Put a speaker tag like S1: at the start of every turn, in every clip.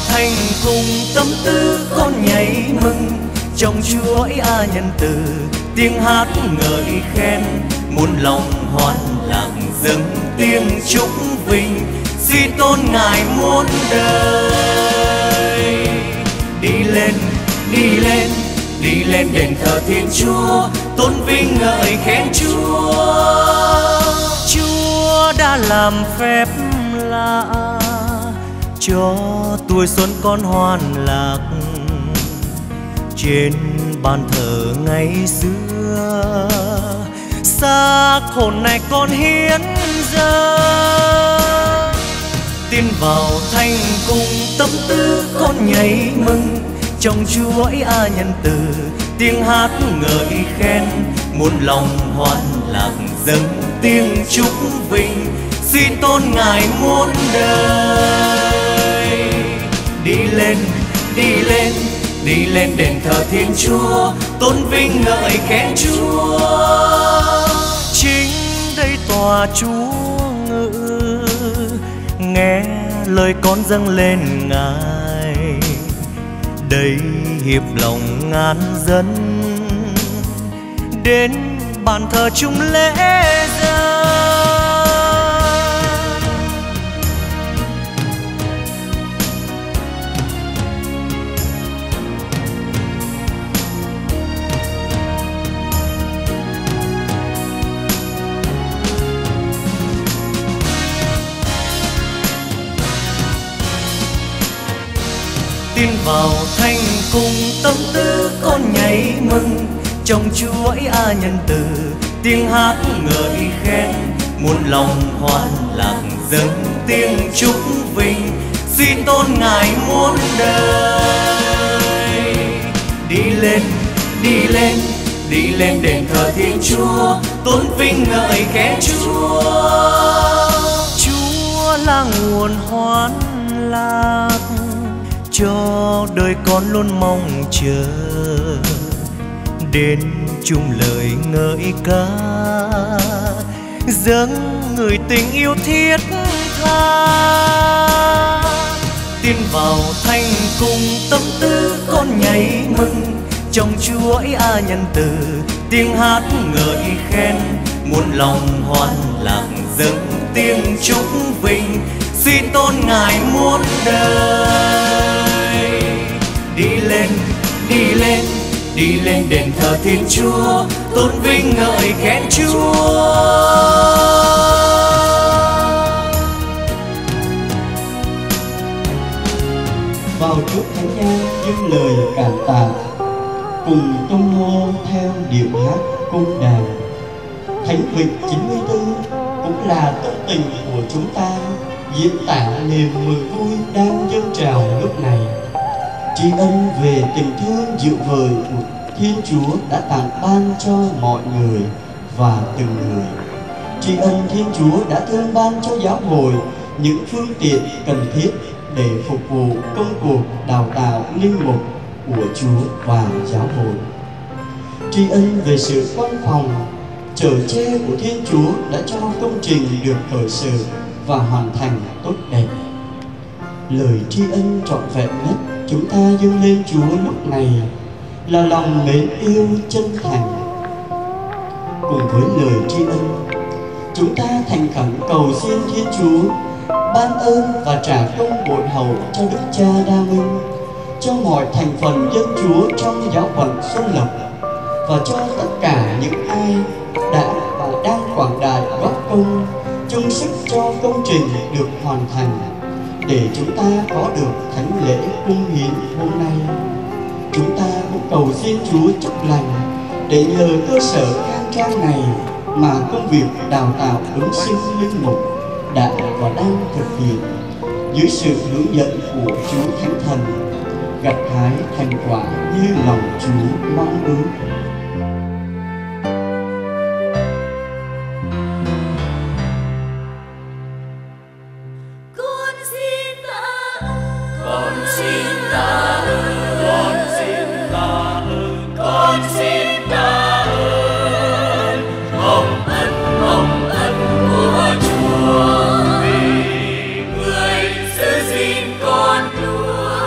S1: thành cùng tâm tư con nhảy mừng, trong chuỗi nhân từ tiếng hát ngợi khen, muôn lòng hoan lạc dâng tiếng chúc vinh, xin tôn ngài muôn đời. Đi lên, đi lên, đi lên đền thờ Thiên Chúa, tôn vinh ngợi khen Chúa. Chúa đã làm phép lạ cho tuổi xuân con hoan lạc, trên bàn thờ ngày xưa xác hồn này con hiến dâng. Tiến vào thành cùng tâm tư con nhảy mừng, trong chuỗi nhân từ tiếng hát ngợi khen, muôn lòng hoan lạc dâng tiếng chúc vinh, xin tôn ngài muôn đời. Đi lên, đi lên, đi lên đền thờ Thiên Chúa, tôn vinh ngợi khen Chúa. Chính đây tòa Chúa ngự, nghe lời con dâng lên ngài, đây hiệp lòng ngàn dân đến bàn thờ chung lễ dân. Tiến vào thành cùng tâm tư con nhảy mừng, trong chuỗi nhân từ tiếng hát ngợi khen, muôn lòng hoan lạc dâng tiếng chúc vinh, xin tôn ngài muôn đời. Đi lên, đi lên, đi lên đền thờ Thiên Chúa, tôn vinh ngợi khen Chúa. Chúa là nguồn hoan lạc cho đời con luôn mong chờ, đến chung lời ngợi ca dâng người tình yêu thiết tha. Tiến vào thành cùng tâm tư con nhảy mừng, trong chuỗi nhân từ tiếng hát ngợi khen, muôn lòng hoan lạc dâng tiếng chúc vinh, xin tôn ngài muôn đời. Đi lên, đi lên, đi lên đền thờ Thiên Chúa, tôn vinh ngợi khen Chúa.
S2: Vào trước thánh nhang dâng lời cảm tạ, cùng tung hô theo điệu hát cung đàn. Thánh vịnh 94 cũng là tâm tình của chúng ta, diễn tả niềm mừng vui đang dâng trào lúc này. Tri ân về tình thương dịu vời của Thiên Chúa đã tặng ban cho mọi người và từng người. Tri ân Thiên Chúa đã thương ban cho giáo hội những phương tiện cần thiết để phục vụ công cuộc đào tạo linh mục của Chúa và giáo hội. Tri ân về sự quan phòng chở che của Thiên Chúa đã cho công trình được khởi sự và hoàn thành tốt đẹp. Lời tri ân trọn vẹn nhất chúng ta dâng lên Chúa lúc này là lòng mến yêu chân thành. Cùng với lời tri ân, chúng ta thành khẩn cầu xin Thiên Chúa ban ơn và trả công bội hậu cho Đức Cha Đa Minh, cho mọi thành phần dân Chúa trong giáo phận Xuân Lộc, và cho tất cả những ai đã và đang quảng đại góp công chung sức cho công trình được hoàn thành, để chúng ta có được thánh lễ cung hiến hôm nay. Chúng ta cũng cầu xin Chúa chúc lành để nhờ cơ sở khang trang này mà công việc đào tạo ứng sinh linh mục đã và đang thực hiện dưới sự hướng dẫn của Chúa Thánh Thần, gặt hái thành quả như lòng Chúa mong ước.
S3: Con Chúa vì người giữ gìn con Chúa.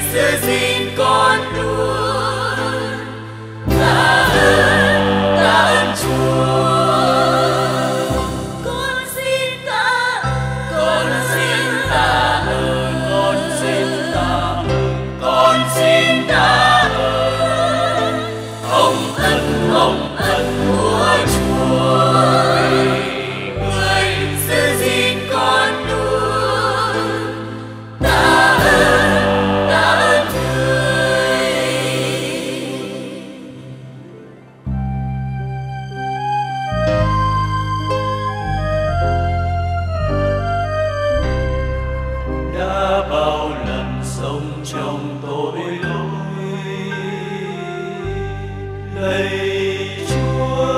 S1: giữ gìn con luôn. Tạ ơn Chúa. Con xin tạ ơn, con xin tạ ơn, con xin tạ ơn, con xin tạ ơn hồng ân của Chúa. Người giữ gìn con luôn. Tạ ơn người. Đã bao lần sống trong tội lỗi, lạy Chúa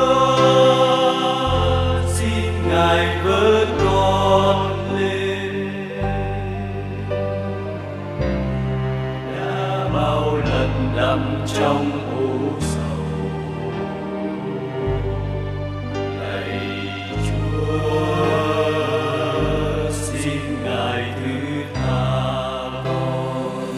S1: xin Ngài vớt con lên. Đã bao lần nằm trong u sầu, lạy Chúa xin Ngài thứ tha con.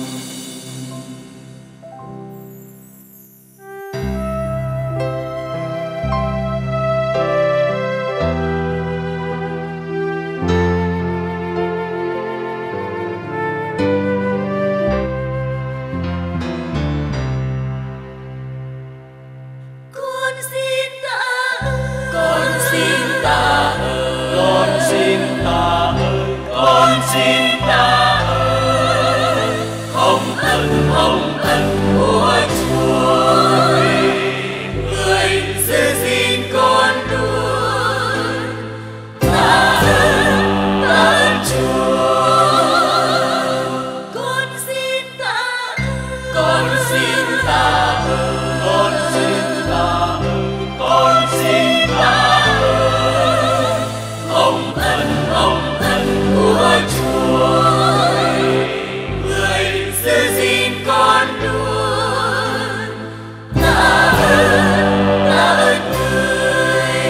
S1: Con xin tạ ơn, con xin tạ ơn, con xin tạ ơn, con xin tạ ơn hồng ân của Chúa. Người giữ gìn con luôn. Tạ ơn Chúa. Con xin tạ ơn, con xin tạ ơn, con xin tạ ơn, con xin tạ ơn hồng ân của Chúa. Người giữ gìn con luôn. Tạ ơn người.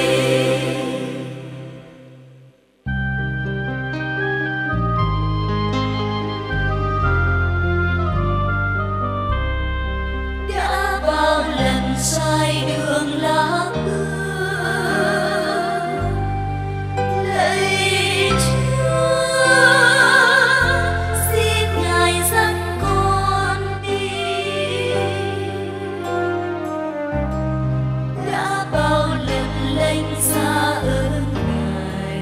S1: Đã bao lần sai đường lạc bước, lạy Chúa xin Ngài dẫn con đi. Đã bao lần lánh xa ơn Ngài,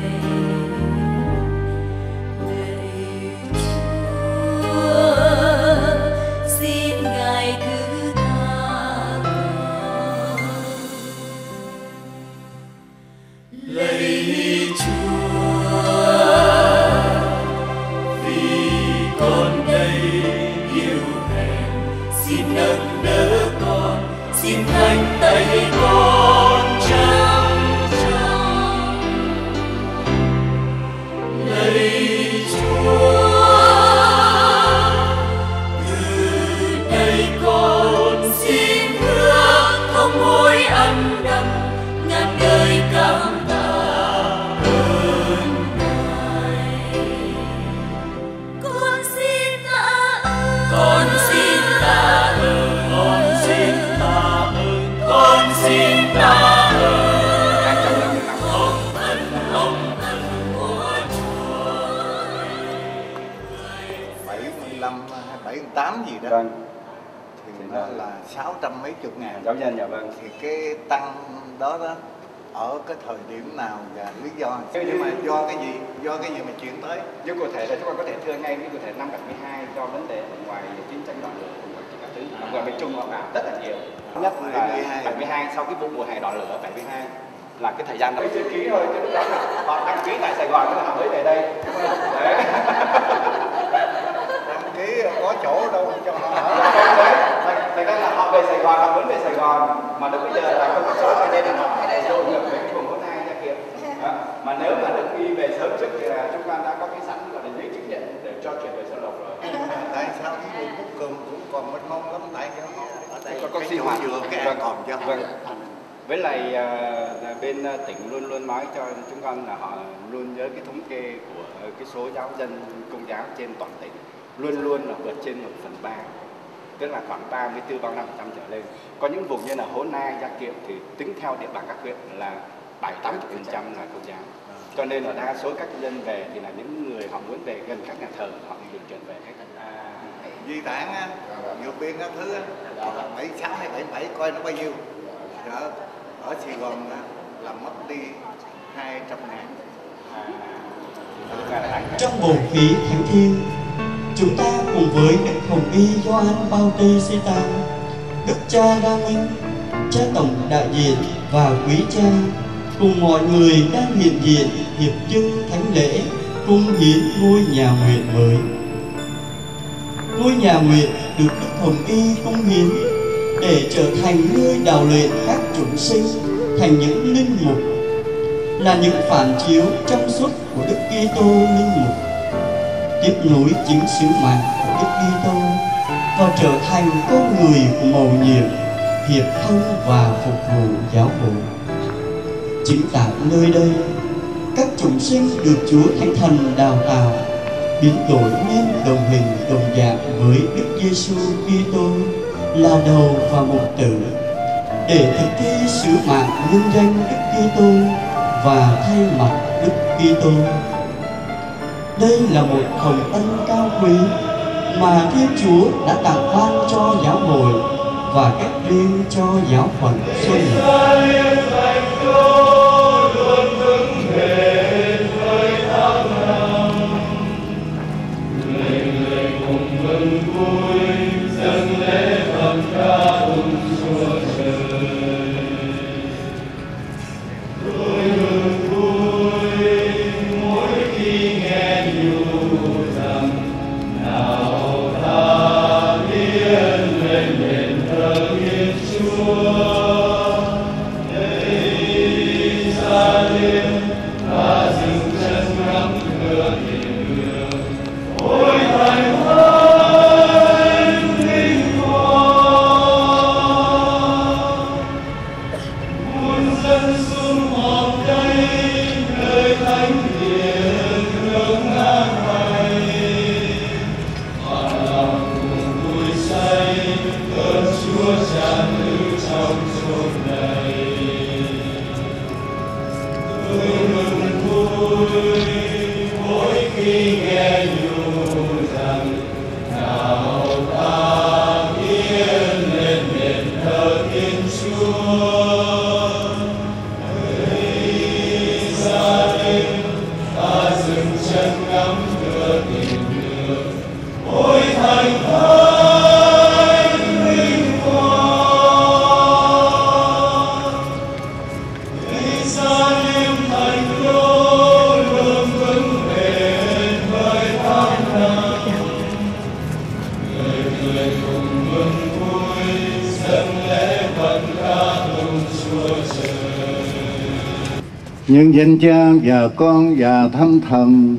S1: lạy Chúa xin Ngài thứ tha con. Lạy Chúa, vì con đây yêu hèn, xin nâng đỡ con, xin thanh tay con trắng trong. Lạy Chúa, từ đây con xin hứa không hối ăn năn, ngàn đời cảm tạ ơn Ngài. Con xin tạ ơn, con xin tạ ơn, con xin tạ ơn, con xin tạ ơn hồng ân của Chúa.
S3: 75 hay 78 gì đó.
S4: Vâng.
S3: Thì nó là 600 mấy chục ngàn.
S4: Giáo dân, dạ vâng.
S3: Thì cái tăng đó ở cái thời điểm nào và lý do, nhưng mà do cái gì mà chuyển tới?
S4: Nhưng cụ thể là chúng ta có thể thưa ngay với cụ thể năm 72 do vấn đề ở ngoài chiến tranh loạn lửa cùng các thứ ở ngoài miền Trung họ làm rất là nhiều. Nhất là 72 sau cái vụ mùa hè đỏ lửa 72 là cái thời gian đó chưa ký thôi, chứ lúc đó họ đăng ký tại Sài Gòn, tức là họ mới về đây. Đấy.
S3: Đăng ký có chỗ đâu cho họ ở.
S4: Thành ra là họ về Sài Gòn, họ muốn về Sài Gòn mà lúc bây giờ là không có chỗ, cho nên là họ phải dồn ngược về cái vùng hôn hai ra kia. Mà nếu mà được đi về sớm trước thì là chúng ta đã có cái sẵn gọi là giấy chứng nhận để cho chuyển về Xuân Lộc rồi.
S3: Tại sao cái vụ Quốc Cường cũng còn mênh mông lắm, tại sao ở đây
S4: có sinh hoạt
S3: vừa cái an toàn cho họ.
S4: Với lại bên tỉnh luôn luôn nói cho chúng con là họ luôn nhớ cái thống kê của cái số giáo dân công giáo trên toàn tỉnh luôn luôn là vượt trên 1/3, tức là khoảng 34-35% trở lên. Có những vùng như là Hố Nai, Gia Kiệm thì tính theo địa bàn các huyện là 70-80% là Công giáo. Cho nên là đa số các dân về thì là những người họ muốn về gần các nhà thờ, họ di chuyển về hết.
S3: Di tản á, nhiều biên các thứ á, 76 hay 77 coi nó bao nhiêu. Đó, ở Sài Gòn á, là mất đi 200.000.
S2: Trong bầu khí thánh thiêng, chúng ta cùng với Đức Hồng Y Gioan Bautista, Đức Cha Đa Minh, Cha Tổng đại diện và quý cha cùng mọi người đang hiện diện hiệp dâng thánh lễ cung hiến ngôi nhà nguyện mới. Ngôi nhà nguyện được Đức Hồng Y cung hiến để trở thành nơi đào luyện các chúng sinh thành những linh mục, là những phản chiếu trong suốt của Đức Kitô linh mục, tiếp nối chính sứ mạng của Đức Kitô và trở thành con người mầu nhiệm, hiệp thông và phục vụ giáo hội. Chính tại nơi đây, các chúng sinh được Chúa Thánh Thần đào tạo, biến đổi nên đồng hình đồng dạng với Đức Giêsu Kitô là đầu và mục tử, để thực thi sứ mạng nhân danh Đức Kitô và thay mặt Đức Kitô. Đây là một hồng ân cao quý mà Thiên Chúa đã tặng ban cho giáo hội và cách riêng cho giáo phận Xuân Lộc.
S5: Nhân danh Cha và Con và Thánh Thần.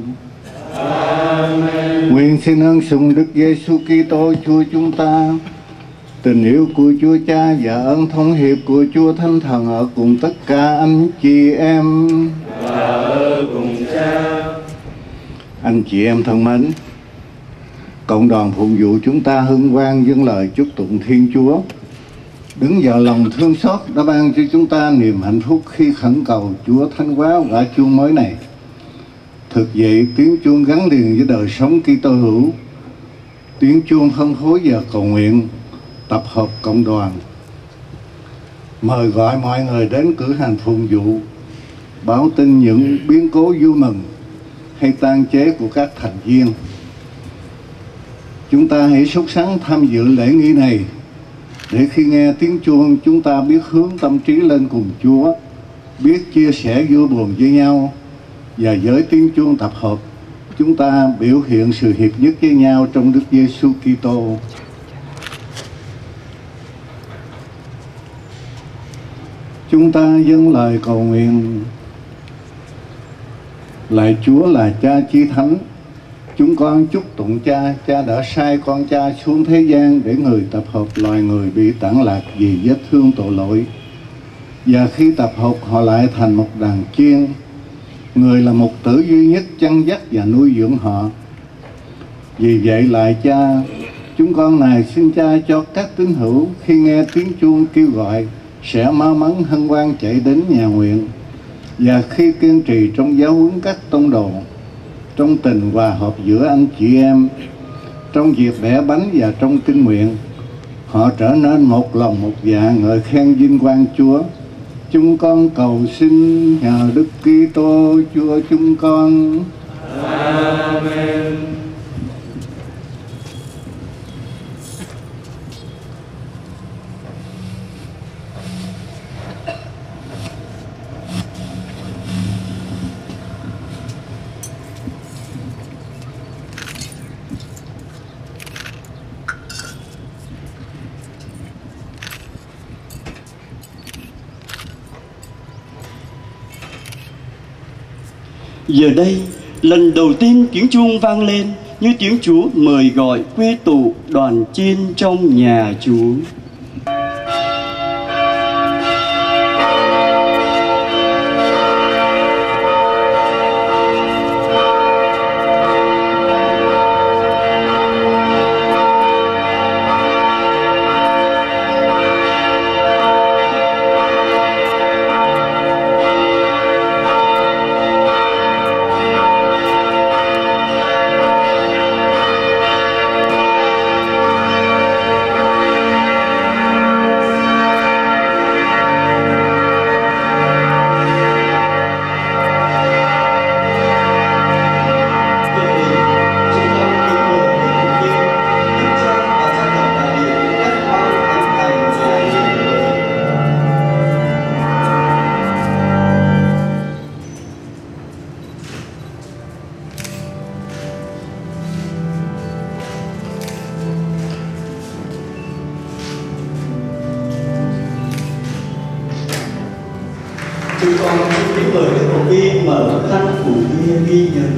S5: Amen. Nguyện xin ơn sùng Đức Giêsu Kitô Chúa chúng ta, tình yêu của Chúa Cha và ơn thống hiệp của Chúa Thánh Thần ở cùng tất cả anh chị em
S1: và ở cùng Cha.
S5: Anh chị em thân mến, cộng đoàn phụng vụ chúng ta hân hoan dâng lời chúc tụng Thiên Chúa, đứng vào lòng thương xót đã ban cho chúng ta niềm hạnh phúc khi khẩn cầu Chúa thánh hóa gõ chuông mới này. Thực vậy, tiếng chuông gắn liền với đời sống Kitô hữu, tiếng chuông phân phối và cầu nguyện, tập hợp cộng đoàn, mời gọi mọi người đến cử hành phụng vụ, báo tin những biến cố vui mừng hay tang chế của các thành viên. Chúng ta hãy sốt sắng tham dự lễ nghi này, để khi nghe tiếng chuông chúng ta biết hướng tâm trí lên cùng Chúa, biết chia sẻ vui buồn với nhau, và với tiếng chuông tập hợp chúng ta biểu hiện sự hiệp nhất với nhau trong Đức Giêsu Kitô. Chúng ta dâng lời cầu nguyện. Lạy Chúa là Cha Chí Thánh, chúng con chúc tụng Cha. Cha đã sai con Cha xuống thế gian để người tập hợp loài người bị tản lạc vì vết thương tội lỗi, và khi tập hợp họ lại thành một đàn chiên. Người là mục tử duy nhất chăn dắt và nuôi dưỡng họ. Vì vậy lại cha, chúng con này xin cha cho các tín hữu khi nghe tiếng chuông kêu gọi sẽ mau mắn hân hoan chạy đến nhà nguyện, và khi kiên trì trong giáo huấn các tông đồ, trong tình hòa hợp giữa anh chị em, trong việc bẻ bánh và trong kinh nguyện, họ trở nên một lòng một dạ ngợi khen vinh quang Chúa. Chúng con cầu xin nhờ Đức Kitô Chúa chúng con.
S1: Amen.
S2: Giờ đây, lần đầu tiên tiếng chuông vang lên như tiếng Chúa mời gọi quy tụ đoàn chiên trong nhà Chúa.
S6: Chúng con xin kính mời các học viên mở khăn phủ bia ghi nhận.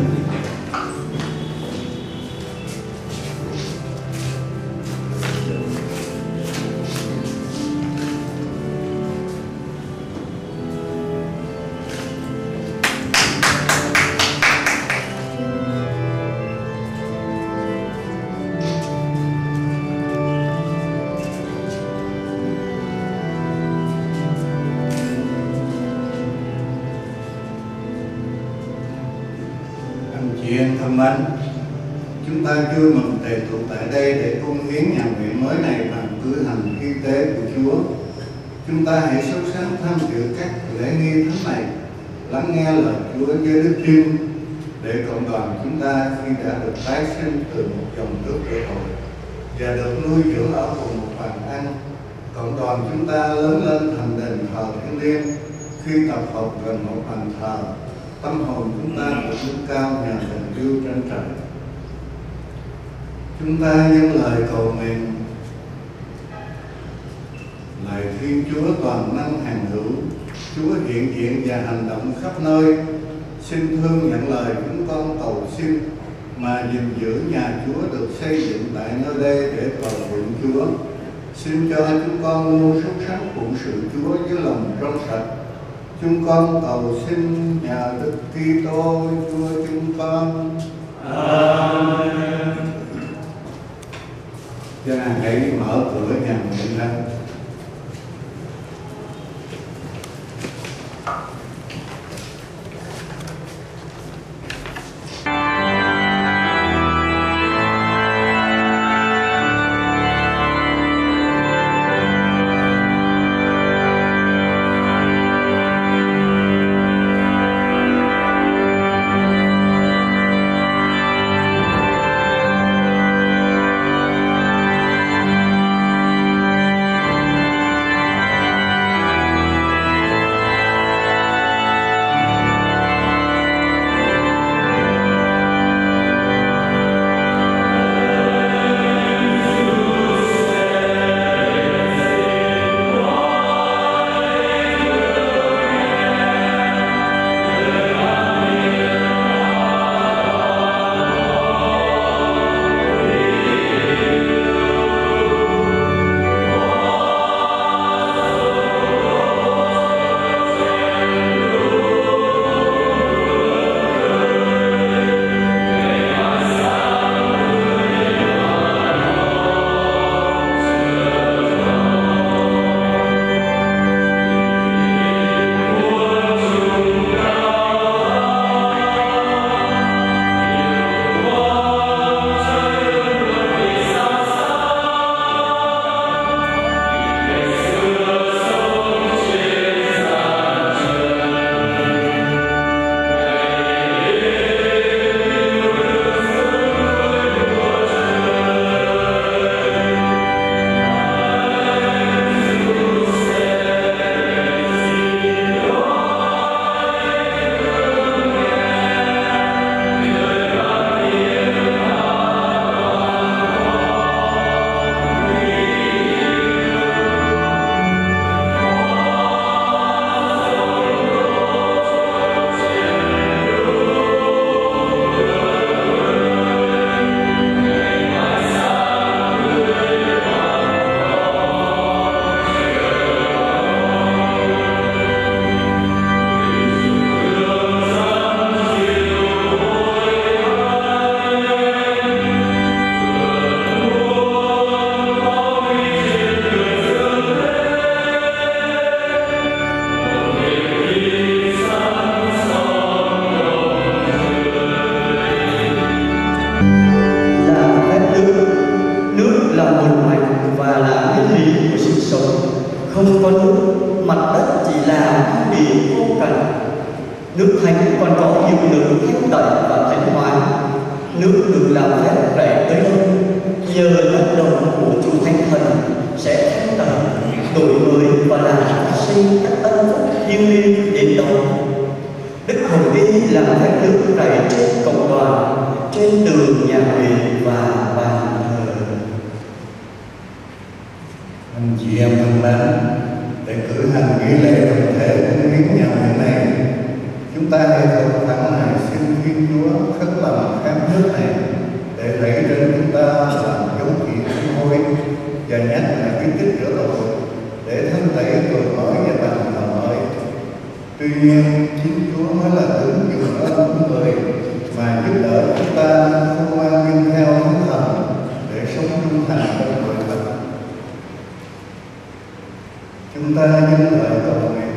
S5: Chị em thân mến, chúng ta vui mừng tề tụ tại đây để cung hiến nhà nguyện mới này bằng cử hành y tế của Chúa. Chúng ta hãy sốt sắng tham dự các lễ nghi thánh này, lắng nghe lời Chúa với đức tin, để cộng đoàn chúng ta khi đã được tái sinh từ một dòng nước tội tội và được nuôi dưỡng ở cùng một bàn ăn, cộng đoàn chúng ta lớn lên thành đền thờ thiêng liêng. Khi tập hợp gần một bàn thờ, tâm hồn chúng ta được nâng cao nhờ tình yêu trên trời. Chúng ta dâng lời cầu nguyện: lạy Thiên Chúa toàn năng hằng hữu, Chúa hiện diện và hành động khắp nơi, xin thương nhận lời chúng con cầu xin mà gìn giữ nhà Chúa được xây dựng tại nơi đây để thờ phượng Chúa. Xin cho chúng con luôn sốt sắng phụng sự Chúa với lòng trong sạch. Chúng con cầu xin nhờ Đức Kitô Chúa chúng con.
S1: Amen.
S5: Cha hãy mở cửa nhà nguyện ra.
S2: Không có nước, mặt đất chỉ là bị khô cằn. Nước thánh còn có hiệu lực thanh tẩy và thánh hóa. Nước được làm phép rẻ tới đâu, nhờ tác động của Chúa Thánh Thần sẽ thanh tẩy, đổi mới và làm phát sinh các ân phúc thiêng liêng đến đó. Đức Hồng Y làm phép nước rải trên cộng đoàn, trên tường nhà nguyện và bàn thờ.
S5: Anh chị em thân mến, để cử hành nghi lễ tập thể của hiến nhà nguyện này, chúng ta hãy thượng thẳng này xin Thiên Chúa khất lòng khám nước này để rảy trên chúng ta làm dấu chỉ sám hối và nhắc lại cái tích rửa tội để thanh tẩy tội lỗi và bàn thờ mới. Tuy nhiên, chính Chúa mới là ứng dụng ơn của người mà giúp đỡ chúng ta không mang nhân theo Thánh Thần để sống trung thành trong tội thật. Chúng ta nhân lời cầu nguyện.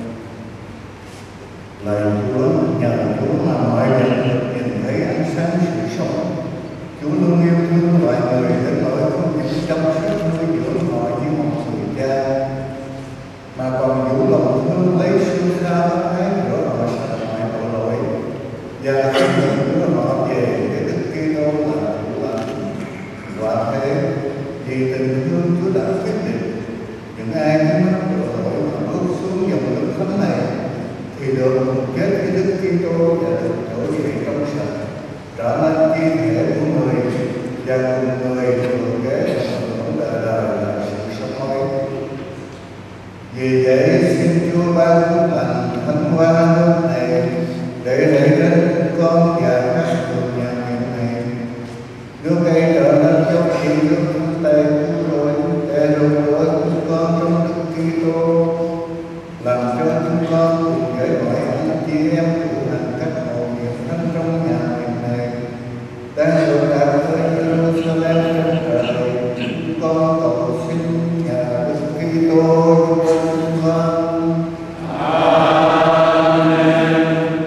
S5: Lạy Chúa, nhờ Chúa mà mọi vật được nhìn thấy ánh sáng sự sống. Chúa luôn yêu thương loài người đến nỗi không chỉ chăm sóc nuôi dưỡng họ như một người cha, mà còn vũ lòng thương lấy xương xa bác ái rửa họ sạch mọi tội lỗi và không ngừng đưa họ về để Đức Kitô là chủ lãnh. Quả thế, vì tình thương Chúa đã quyết định những ai nhắm mắt tội lỗi mà bước xuống dòng nước thánh này thì được cùng chết với Đức Kitô và được trỗi dậy trong sạch, trở nên chi thể của người và cùng người thừa kế hưởng đời đời là sự sống mới. Vì vậy xin Chúa ban phúc lành thánh hóa nước này để rải đến con và các người nhà nguyện này. Nước ấy trở nên dấu chỉ nước thánh tay cứu rỗi để rửa chúng con trong Đức Kitô, làm cho chúng con cùng với mọi anh chị em cử hành các hội nguyện thánh trong nhà nguyện này đang được đạt tới Jerusalem trên trời. Chúng con cầu xin nhà Đức Kitô giúp chúng con. Amen.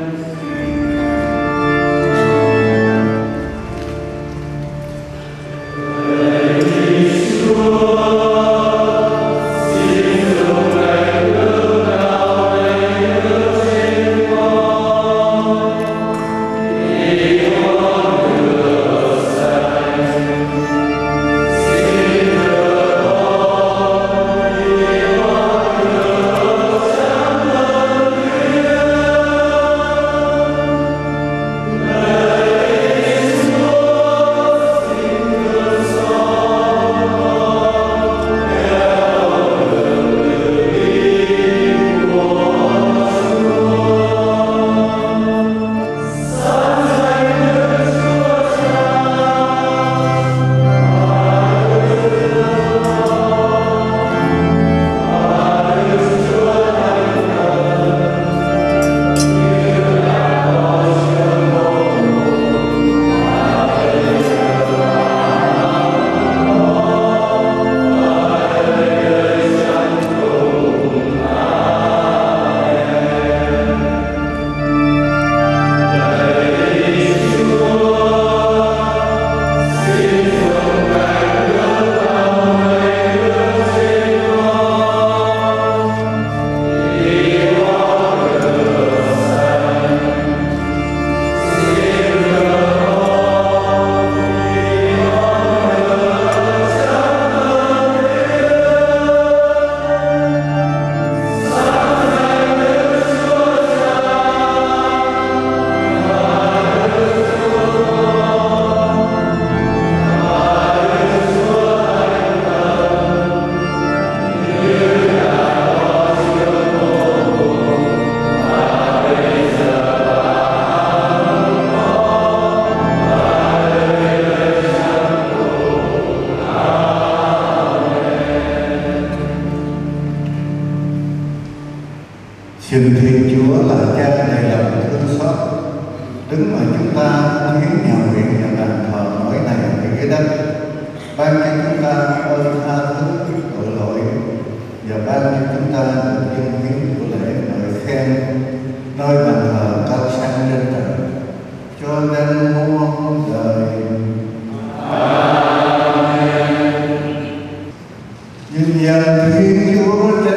S5: Xin Thiên Chúa là Cha đầy lòng thương xót, đứng mà chúng ta hiến nhà nguyện và đền thờ mỗi này ở dưới đất, ban cho chúng ta ơn tha thứ tội lỗi và ban cho chúng ta được dân hiến của lễ ngợi khen nơi bàn thờ cao sang trên trời cho đến muôn đời. Amen. Nhìn nhận Thiên Chúa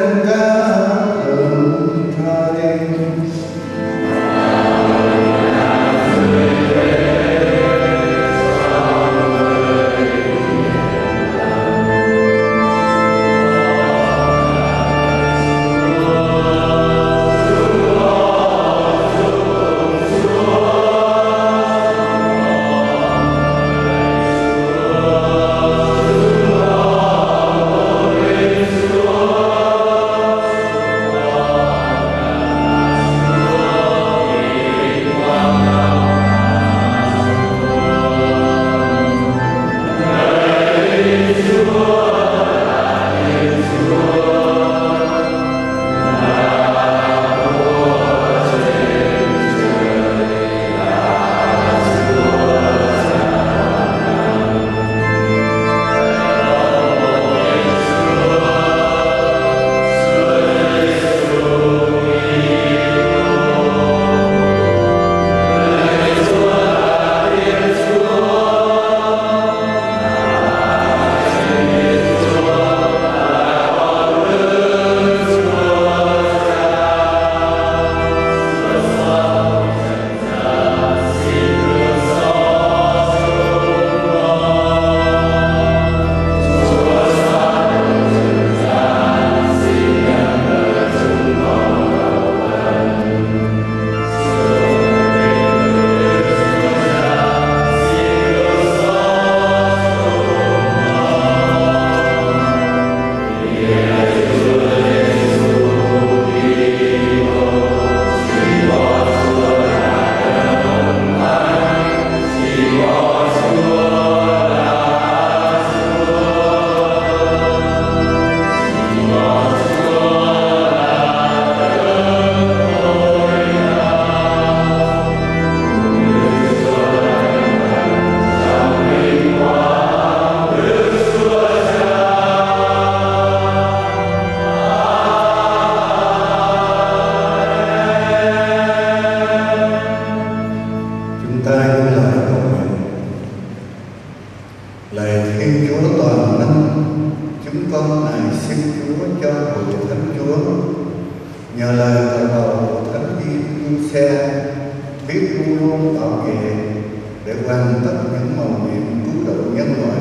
S5: nhờ lời thờ cầu thánh Ghi Xe biết luôn luôn bảo vệ để hoàn tất những mầu nhiệm cứu độ nhân loại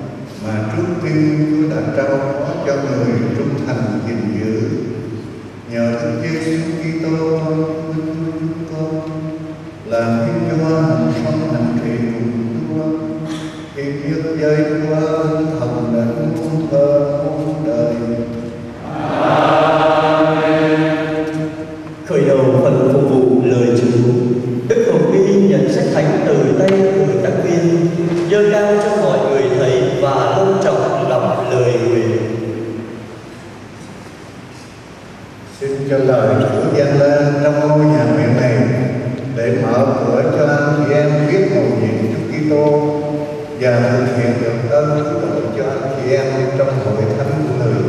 S5: mà trước tiên Chúa đã trao phó cho người trung thành gìn giữ. Nhờ Đức Giêsu Kitô chúng con làm Thiên Chúa hành sống hành trì cùng Chúa khi biết dây qua thần đến muôn thơ muôn đời.
S6: Khởi đầu phần phục vụ lời Chúa, Đức Hồng Y nhận sách thánh từ tay người tác viên, dơ cao cho mọi người thấy và long trọng đọc lời nguyện.
S5: Xin cho lời Chúa vang lên trong ngôi nhà nguyện này để mở cửa cho anh chị em biết mầu nhiệm Chúa Kitô và thực hiện được ơn cứu độ cho anh chị em trong hội thánh của người.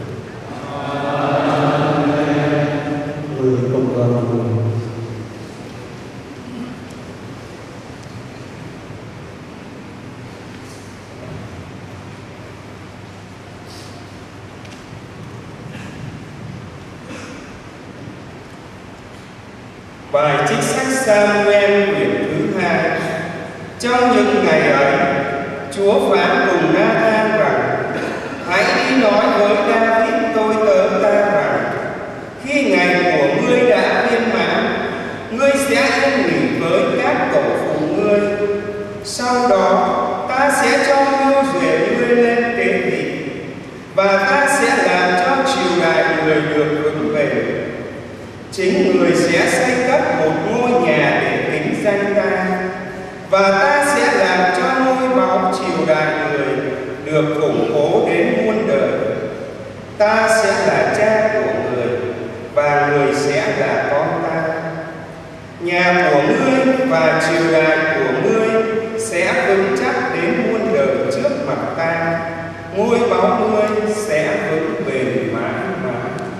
S7: Bài trích sách Sa-mu-el quyển thứ 2. Trong những ngày ấy, Chúa phán cùng Na-than rằng: hãy đi nói với David tôi tớ ta rằng, khi ngày của ngươi đã viên mãn, ngươi sẽ yên nghỉ với các tổ phụ ngươi. Sau đó ta sẽ cho Ngưu Duệ ngươi lên kế vị, và ta sẽ làm cho triều đại người được vững bền. Chính người sẽ xây cất một ngôi nhà để kính danh ta, và ta sẽ làm cho ngôi báu triều đại người được củng cố đến muôn đời. Ta sẽ là cha của người, và người sẽ là con ta. Nhà của ngươi và triều đại của ngươi sẽ vững chắc đến muôn đời trước mặt ta. Ngôi báu ngươi sẽ vững bền mãi mãi.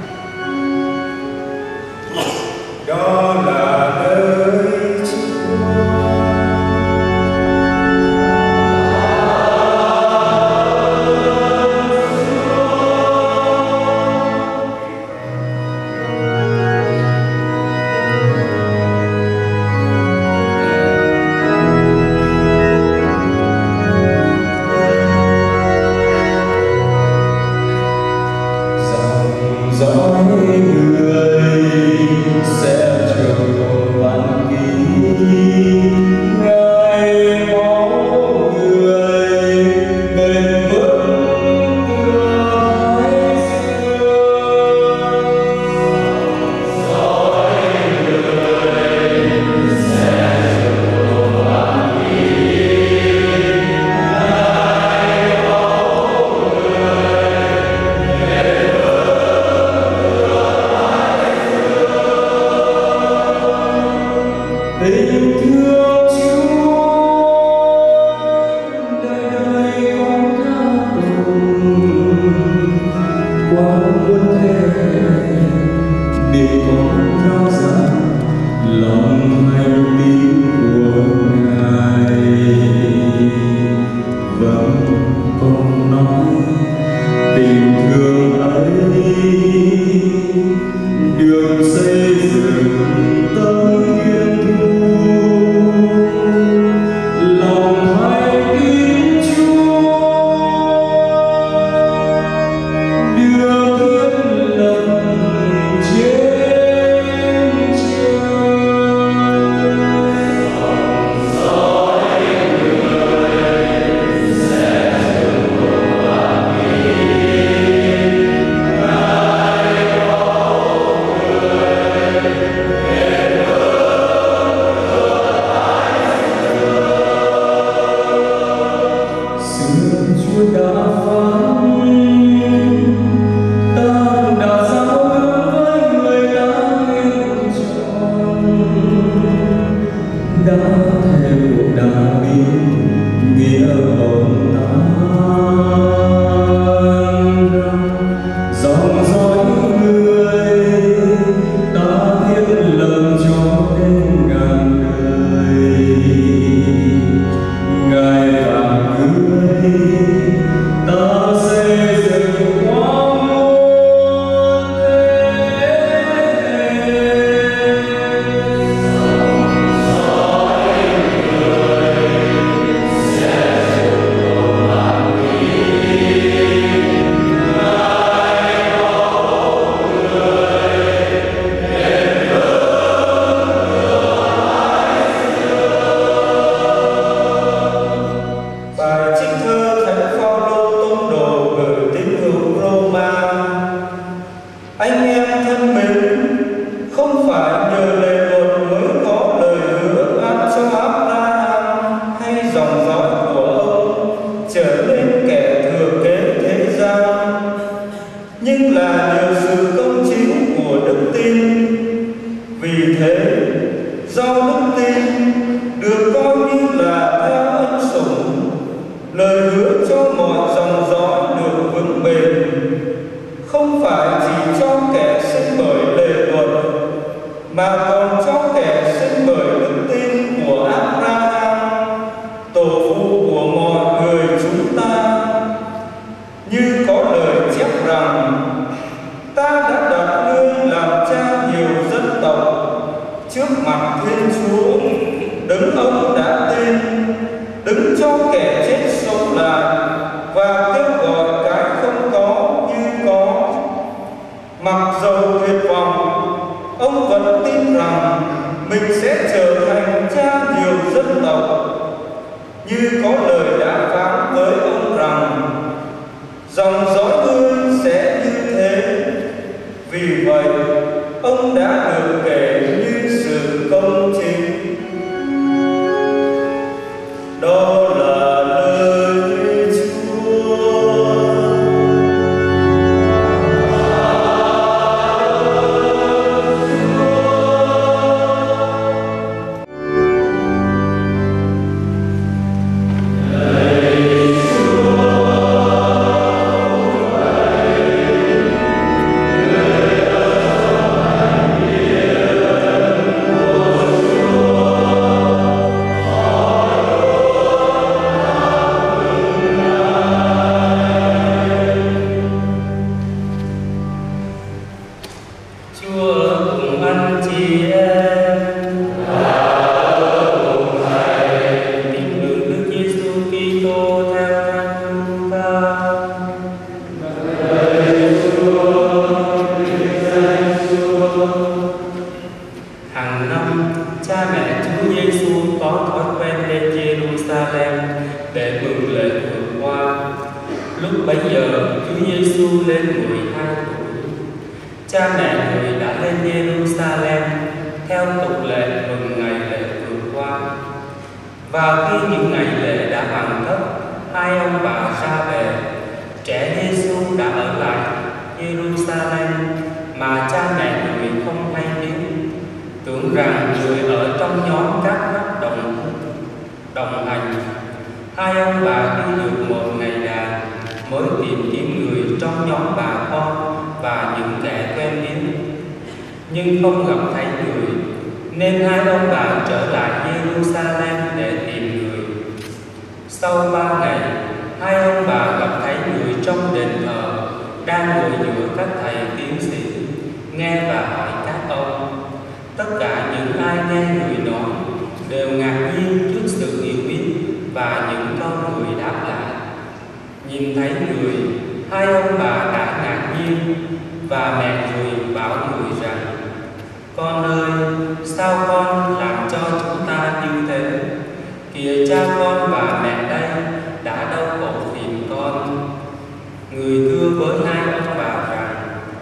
S7: Đó là lời Chúa. không phải chỉ cho kẻ sinh bởi lề luật, mà còn cho kẻ sinh bởi đức tin của Abraham, tổ phụ của mọi người chúng ta. Như có lời chép rằng: ta đã đặt ngươi làm cha nhiều dân tộc trước mặt Thiên Chúa, đấng ông đã tin, đứng cho kẻ chết sống lại và kêu gọi cái không có như có. Mặc dầu tuyệt vọng, ông vẫn tin rằng mình sẽ trở thành cha nhiều dân tộc. Như có lời đã phán với ông rằng: dòng dõi ngươi sẽ như thế. Vì vậy, ông đã được kể như sự công chính. Đó là lời Chúa. Nhưng không gặp thấy người, nên hai ông bà trở lại Jerusalem để tìm người. Sau 3 ngày, hai ông bà gặp thấy người trong đền thờ đang ngồi giữa các thầy tiến sĩ, nghe và hỏi các ông. Tất cả những ai nghe người nói đều ngạc nhiên trước sự hiểu biết và những câu người đáp lại. Nhìn thấy người, hai ông bà đã ngạc nhiên, và mẹ người bảo người rằng: con ơi, sao con làm cho chúng ta như thế? Kìa cha con và mẹ đây đã đau khổ tìm con. Người thưa với hai ông bà rằng: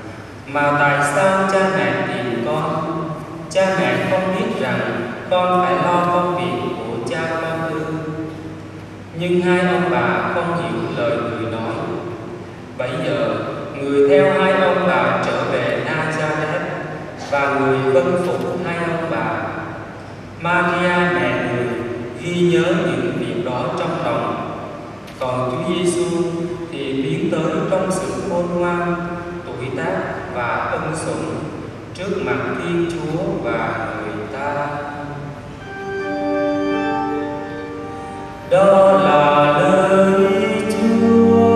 S7: mà tại sao cha mẹ tìm con? Cha mẹ không biết rằng con phải lo công việc của cha con ư? Nhưng hai ông bà không hiểu lời người nói. Bấy giờ người theo hai ông bà trở về Nazareth, và người vâng phục hai ông bà. Maria mẹ người ghi nhớ những việc đó trong lòng. Còn Chúa Giêsu thì biến tới trong sự khôn ngoan, tuổi tác và ân sủng trước mặt Thiên Chúa và người ta. Đó là lời Chúa.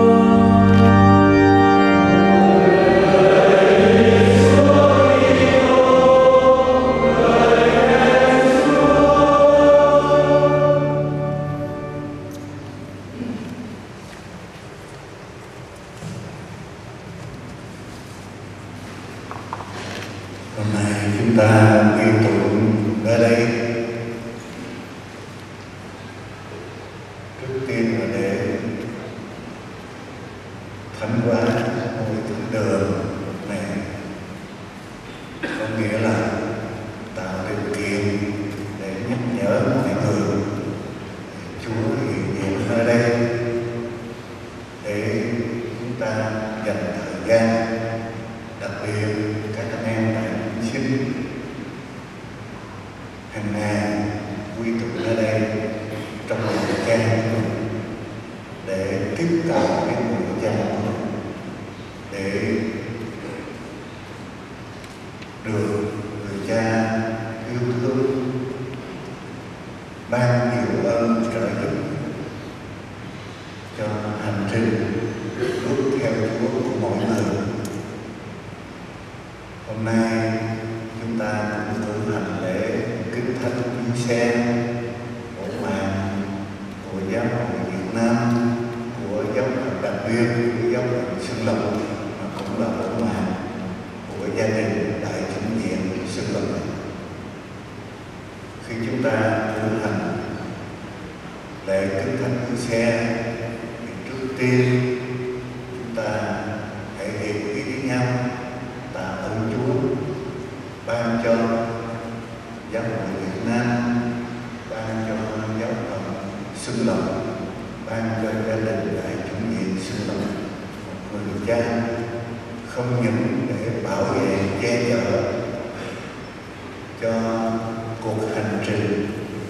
S5: Hôm nay chúng ta quy tụng ở đây trước tiên là để thánh hóa ngôi thánh đường này, có nghĩa là tạo điều kiện để nhắc nhở mọi người Chúa hiện diện ở đây, để chúng ta dành thời gian, đặc biệt các anh em tại sinh hàng ngày quy tụng ở đây trong một thời gian để tiếp cận với người cha, để Hương Sen, của mạng, của giáo hội Việt Nam, của giáo hội đặc biệt, của giáo hội Xuân Lộc, mà cũng là của mạng của gia đình Đại Chánh Viện Xuân Lộc này. Khi chúng ta cử hành lễ kính thánh Hương Sen, thì trước tiên chúng ta hãy hiệp ý với nhau tạ ơn Chúa ban cho giáo hội Việt Nam, ban cho giáo phận Xuân Lộc, ban cho gia đình Đại Chánh Viện Xuân Lộc một người cha không những để bảo vệ che chở cho cuộc hành trình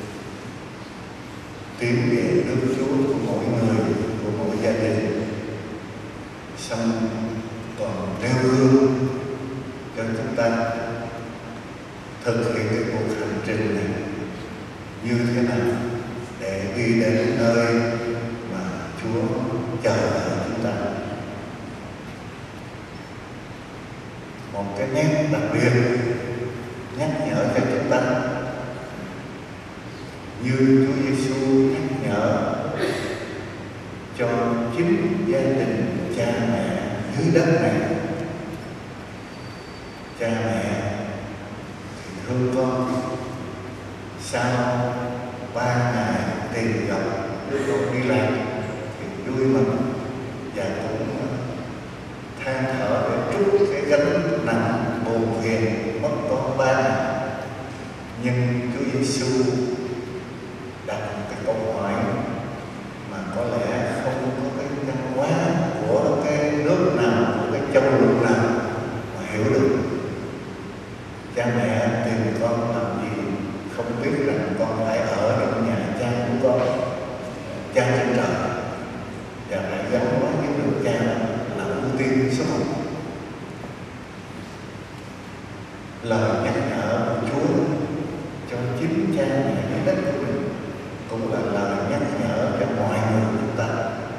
S5: tiến về nước Chúa của mỗi người, của mỗi gia đình, xong còn nêu gương cho chúng ta thực hiện cái cuộc hành trình này như thế nào để đi đến nơi mà Chúa chờ đợi chúng ta. Một cái nét đặc biệt nhắc nhở cho chúng ta, như Chúa Giêsu nhắc nhở cho chính gia đình cha mẹ dưới đất này. Cha mẹ thì thương con, sau 3 ngày tìm gặp đứa con đi làm thì vui mừng và cũng than thở để trút cái gánh nặng buồn phiền mất con 3 ngày. Nhưng Chúa Giêsu đặt một cái câu hỏi mà có lẽ không có cái văn hóa của cái nước nào, của cái châu lục nào mà hiểu được. Cha mẹ tìm con làm gì không biết rằng con phải ở trong nhà cha của con, cha trên trời, và phải gắn bó với người cha là ưu tiên số 1. Lời nhắc nhở của Chúa cho chính cha mẹ dưới đất của mình cũng là lời nhắc nhở cho mọi người chúng ta.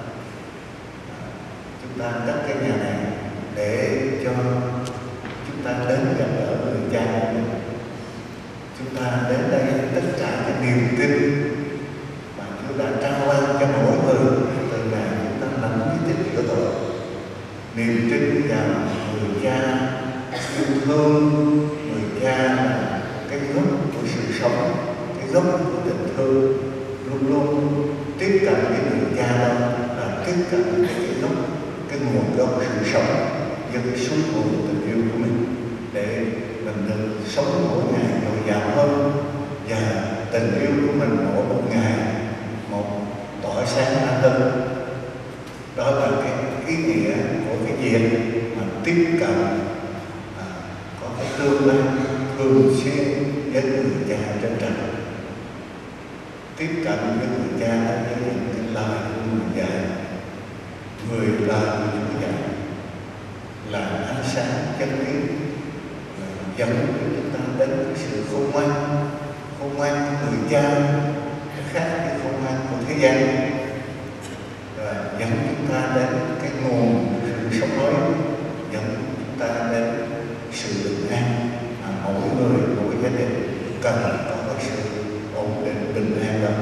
S5: Chúng ta cất cái nhà này để cho chúng ta đến gặp gỡ người cha của mình. Chúng ta đến đây tất cả cái niềm tin mà Chúa đã trao ban cho mỗi người từ ngày chúng ta nằm cái tích của tội. Niềm tin vào người cha yêu thương, người cha là cái gốc của sự sống, cái gốc của tình thương, luôn luôn tiếp cận với người cha đó là tiếp cận với cái gốc, cái nguồn gốc sự sống, với cái suối nguồn tình yêu của mình, để mình được sống mỗi ngày dồi dào hơn, và tình yêu của mình mỗi một ngày một tỏa sáng hơn. Đó là cái ý nghĩa của cái việc mà tiếp cận, có cái tương lai thường xuyên với người cha trên trời. Tiếp cận với người cha với những cái lời của người dạy. Người lời của Chúa dạy là ánh sáng chân lý, dẫn chúng ta đến sự khôn ngoan của người cha, khác với khôn ngoan của thế gian, và dẫn chúng ta đến cái nguồn sự sống mới, dẫn chúng ta đến sự bình an mà mỗi người, mỗi gia đình cần có cái sự ổn định, bình an đó.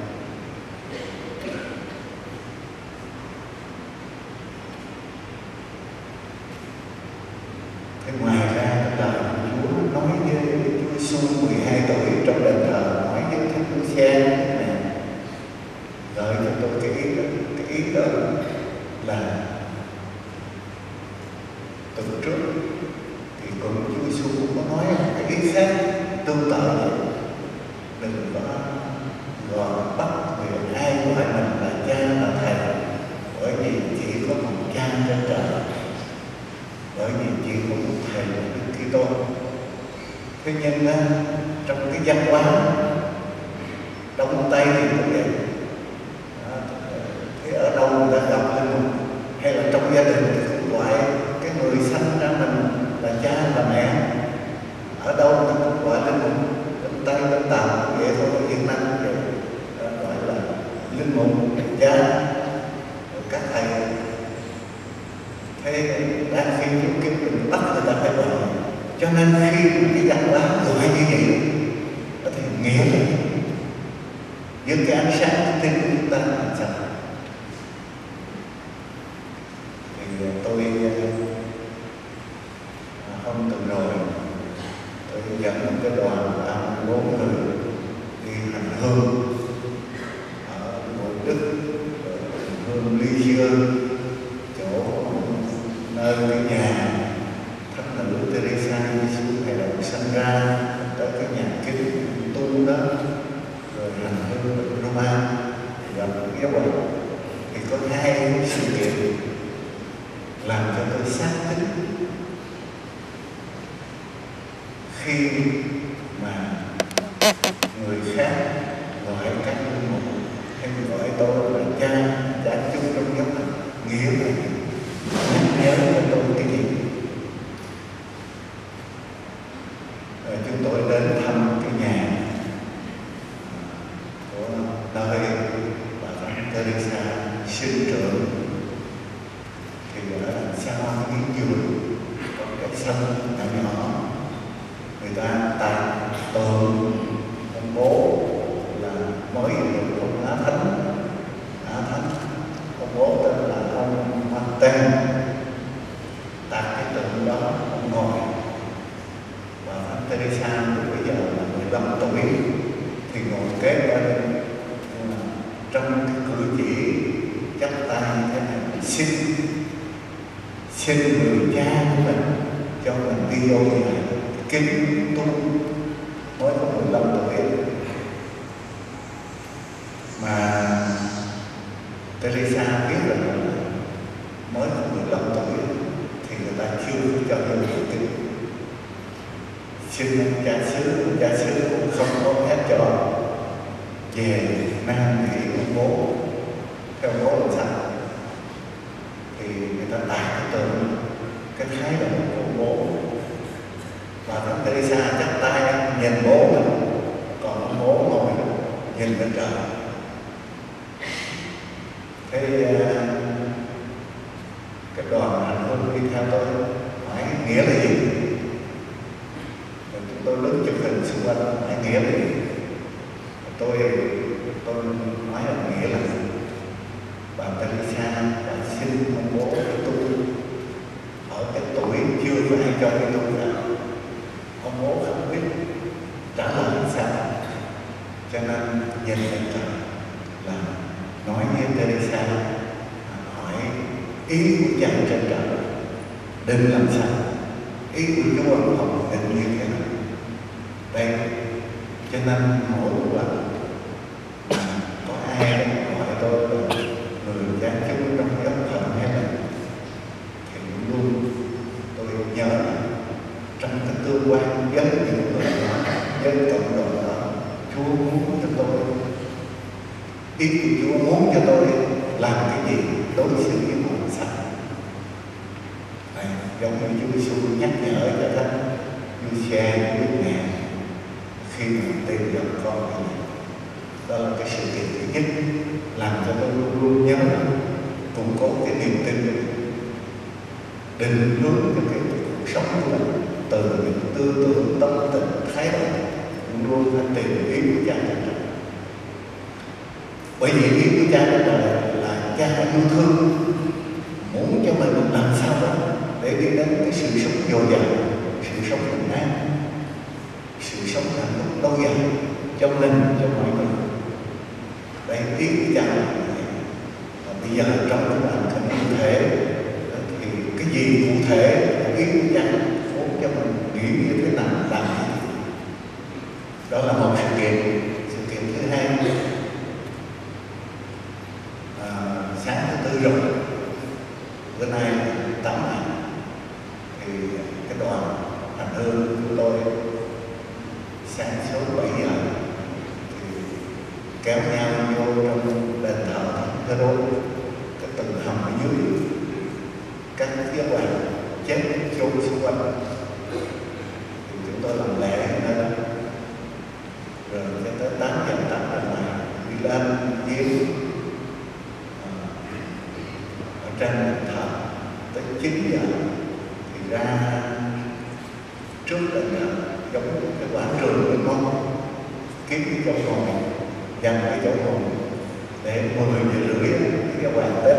S5: Thế ngoài ra cái lời của Chúa nói với Chúa Giêsu 12 tuổi trong đền thờ, nói với Thánh Hương Sen này, gợi cho tôi cái ý đó là từ trước thì cũng Chúa Giêsu cũng có nói cái ý khác tương tự vậy. Đừng có gọi bắt người ai gọi mình là cha là thầy, bởi vì chỉ có một cha trên trời, bởi vì chỉ có một thầy là Đức Kitô. Thế nhưng trong cái văn hóa Đông Tây thì cũng vậy. Thế ở đâu người ta gặp linh mục hay là trong gia đình thì cũng gọi cái người sanh ra mình là cha là mẹ. Ở đâu người ta cũng gọi linh mục, bên Tây bên Tàu cũng vậy thôi, Việt Nam cũng vậy, gọi là linh mục, cha, các thầy. Thế đang khi chúng kêu mình bắt người ta phải gọi. Cho nên khi cái văn hóa gọi như vậy thì nghĩa là với cái ánh sáng trên của chúng ta là sao? Thì tôi hôm tuần rồi tôi dẫn một cái đoàn 34 người đi hành hương ở Hội Đức, hương Ly Dương, chỗ nơi cái nhà thánh nữ Teresa Giêsu Ngày Đầu sinh ra, tới cái nhà kính tu đó, rồi hành hương Roma gặp giáo hội. Thì có hai sự kiện làm cho tôi xác tín khi mà người khác gọi các linh mục hay gọi tôi là cha chung trong nhóm này, nghĩa là nhắc nhớ cho tôi cái gì. Chúng tôi đến thăm cái nhà của nơi bà Thánh Teresa sinh trưởng. Thì ở đằng sau cái miếng vườn có cái sân nhỏ nhỏ, người ta tạc tượng ông bố là mới được ông Á Thánh, ông bố tên là ông Martin. Tạc cái tượng đó, ông ngồi. Và Thánh Teresa lúc bây giờ là 15 tuổi thì ngồi kế bên, trong cái cử chỉ chắp tay thế này: xin người cha của mình cho mình đi vô nhà kính tu, mới có 15 tuổi. Mà Teresa biết rằng là mới có 15 tuổi thì người ta chưa cho vô nhà kính. Xin cha xứ cũng không có phép cho về Nam Mỹ ông bố, theo bố làm sao. Thì người ta tạc cái tượng cái thái độ của bố, và Thánh Teresa chắp tay nhìn bố mình, còn ông bố ngồi nhìn lên trời. Thế cái đoàn hành hương đi theo tôi hỏi nghĩa là gì? Chúng tôi đứng chụp hình xung quanh hỏi nghĩa là gì? Tôi nói là nghĩa là bà Teresa đã xin ông bố đi tu ở cái tuổi chưa có ai cho đi tu cả. Ông bố không biết trả lời sao, cho nên nhìn lên trời là nói với Teresa, hỏi ý của cha trên trời định làm sao, ý của Chúa Hồng định như thế nào. Đây, cho nên mỗi lần có ai gọi tôi là người cha chung trong giáo thần hay là, thì luôn tôi nhớ trong cái tương quan với những người đó, với cộng đồng đó, Chúa muốn cho tôi, ý của Chúa muốn cho tôi làm cái gì đối xử với mọi sao. Giống như Chúa Giêsu nhắc nhở cho Thánh Giuse lúc này khi mà tìm gặp con mình. Đó là cái sự kiện thứ nhất làm cho tôi luôn luôn nhớ, củng cố cái niềm tin, định hướng cho cái cuộc sống của mình từ những tư tưởng, tâm tình, thái độ, luôn luôn phải tìm ý của cha trên trời. Bởi vì ý của cha trên trời là cha yêu thương, muốn cho mình làm sao đó để đi đến cái sự sống dồi dào, sự sống bình an, sự sống hạnh phúc lâu dài cho mình, cho mọi người. Đây ý của cha là bây giờ trong cái hoàn cảnh cụ thể thì cái gì cụ thể ý của cha muốn cho mình nghĩ như thế nào, làm gì. Đó là một sự kiện. Sự kiện thứ hai, sáng thứ tư rồi, bữa nay là 8 ngày, thì cái đoàn hành hương của tôi sáng số 7 giờ thì kéo nhau vô trong đền thờ Thánh Đô, cái tầng hầm ở dưới, các giáo hoàng chết chôn xung quanh. Thì chúng tôi làm lễ ở đó, rồi cho tới 8 giờ 8 giờ này đi lên giếng ở trên đền thờ, tới 9 giờ thì ra trước đền thờ, giống cái quảng trường bên con kiếm cái chỗ ngồi, dành cái chỗ ngồi để 10:30 cái bàn Tết.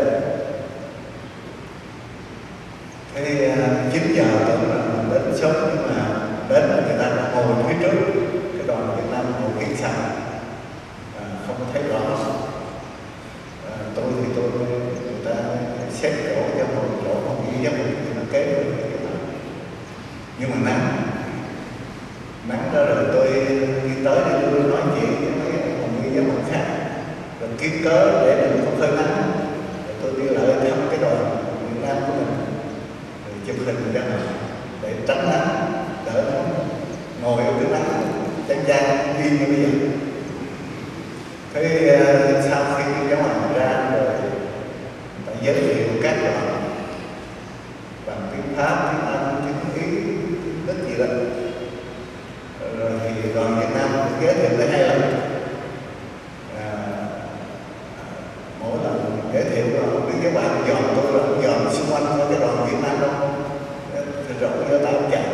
S5: Cái 9 giờ tưởng là mình đến sớm, nhưng mà đến là người ta đã ngồi phía trước, cái đoàn Việt Nam ngồi phía sau, không có thấy rõ. Tôi thì người ta xếp chỗ cho một chỗ không nghĩ giống như nó kế được. Nhưng mà nắng đó rồi tôi đi tới để tôi nói chuyện với mấy ông nghĩ giống một khác, rồi kiếm cớ để đừng không phơi nắng, rồi tôi đi lại thăm cái đoàn Việt Nam của mình, rồi chụp hình ra để tránh nắng, đỡ ngồi ở cái nắng chang im như bây giờ. Thế sau khi cái hoàng ra rồi ta giới thiệu các đoàn bằng tiếng Pháp, tiếng Anh, tiếng Ý, rất gì đó. Rồi thì đoàn Việt Nam giới thiệu tới 2 lần. Mỗi lần giới thiệu rồi biết các bạn dọn tôi là dọn xung quanh cái đoàn Việt Nam đâu, thì rộng cho tao chạy.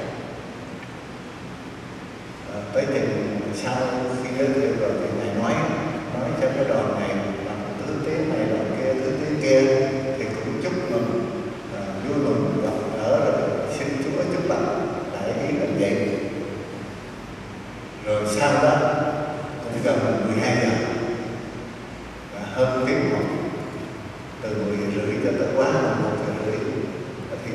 S5: Tới chừng sau khi giới thiệu rồi thì Ngài nói cho cái đoàn này làm thứ tiếng này, đoàn kia thứ tiếng kia, thì cũng chúc mừng vui mừng gặp gỡ, rồi xin Chúa chúc lành, đại ý là vậy. Rồi sau đó cũng gần 12 giờ và hơn tiếng một, từ 10:30 cho tới quá 11:30 thì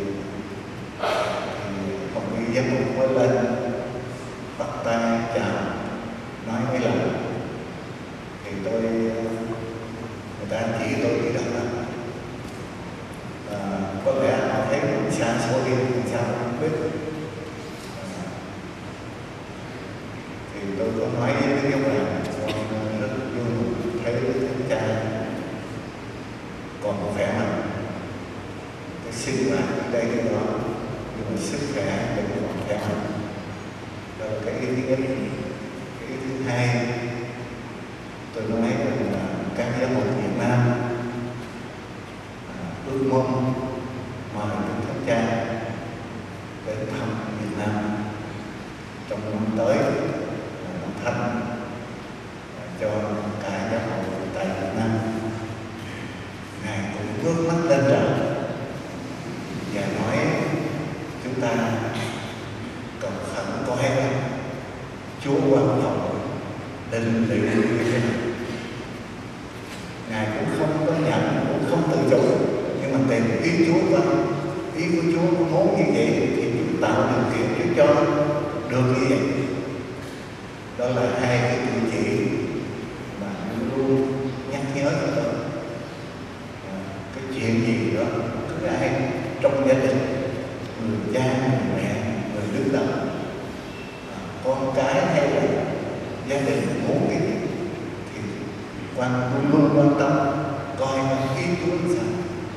S5: một vị giám mục mới lên bắt tay chào, nói mấy lần. Thì người ta chỉ tôi đi đâu đó, có lẽ họ thấy mình xa số đi làm sao không biết. Thì tôi có nói với các bạn con rất vui thấy thánh cha còn khỏe mạnh, cái sinh hoạt ở đây cái đó, nhưng mà sức khỏe vẫn còn khỏe mạnh. Đó là cái ý thứ nhất. Cái ý thứ hai, tôi nói rằng là các giám mục Việt Nam ước mong mời Thánh Cha đến thăm Việt Nam trong năm tới, năm thánh cho cả giám mục tại Việt Nam. Ngài cũng bước mắt lên trời và nói chúng ta cần khẩn coi Chúa quan hậu định liệu như thế nào. Ngài cũng không có nhận, cũng không từ chối, nhưng mà tìm ý Chúa và ý của Chúa muốn như vậy thì Chúa tạo điều kiện cho được như vậy. Đó là 2 cái cử chỉ mà luôn nhắc nhớ cho tôi. Cái chuyện gì đó cứ ai trong gia đình, người cha, người mẹ, người đứng đầu, con cái hay là gia đình muốn cái gì thì luôn luôn quan tâm coi ý Chúa làm sao.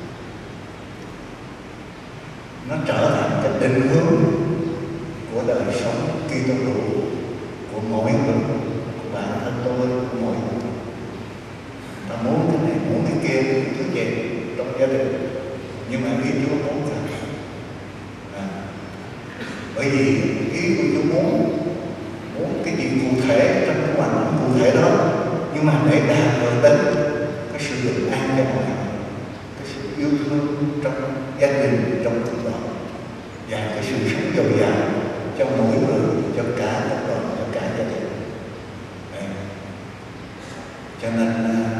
S5: Nó trở thành cái định hướng của đời sống Kitô hữu của mỗi người, của bản thân tôi, của mỗi người. Ta muốn cái này, muốn cái kia, thứ gì trong gia đình, nhưng mà ý Chúa muốn sao? Bởi vì ý của Chúa muốn cái gì cụ thể trong cái hoàn cảnh cụ thể đó, nhưng mà để đạt được đến cái sự bình an cho mọi người, cái sự yêu thương trong gia đình, trong cộng đồng, và cái sự sống dồi dào cho mỗi người, cho cả cộng đồng, cho cả gia đình. Cho nên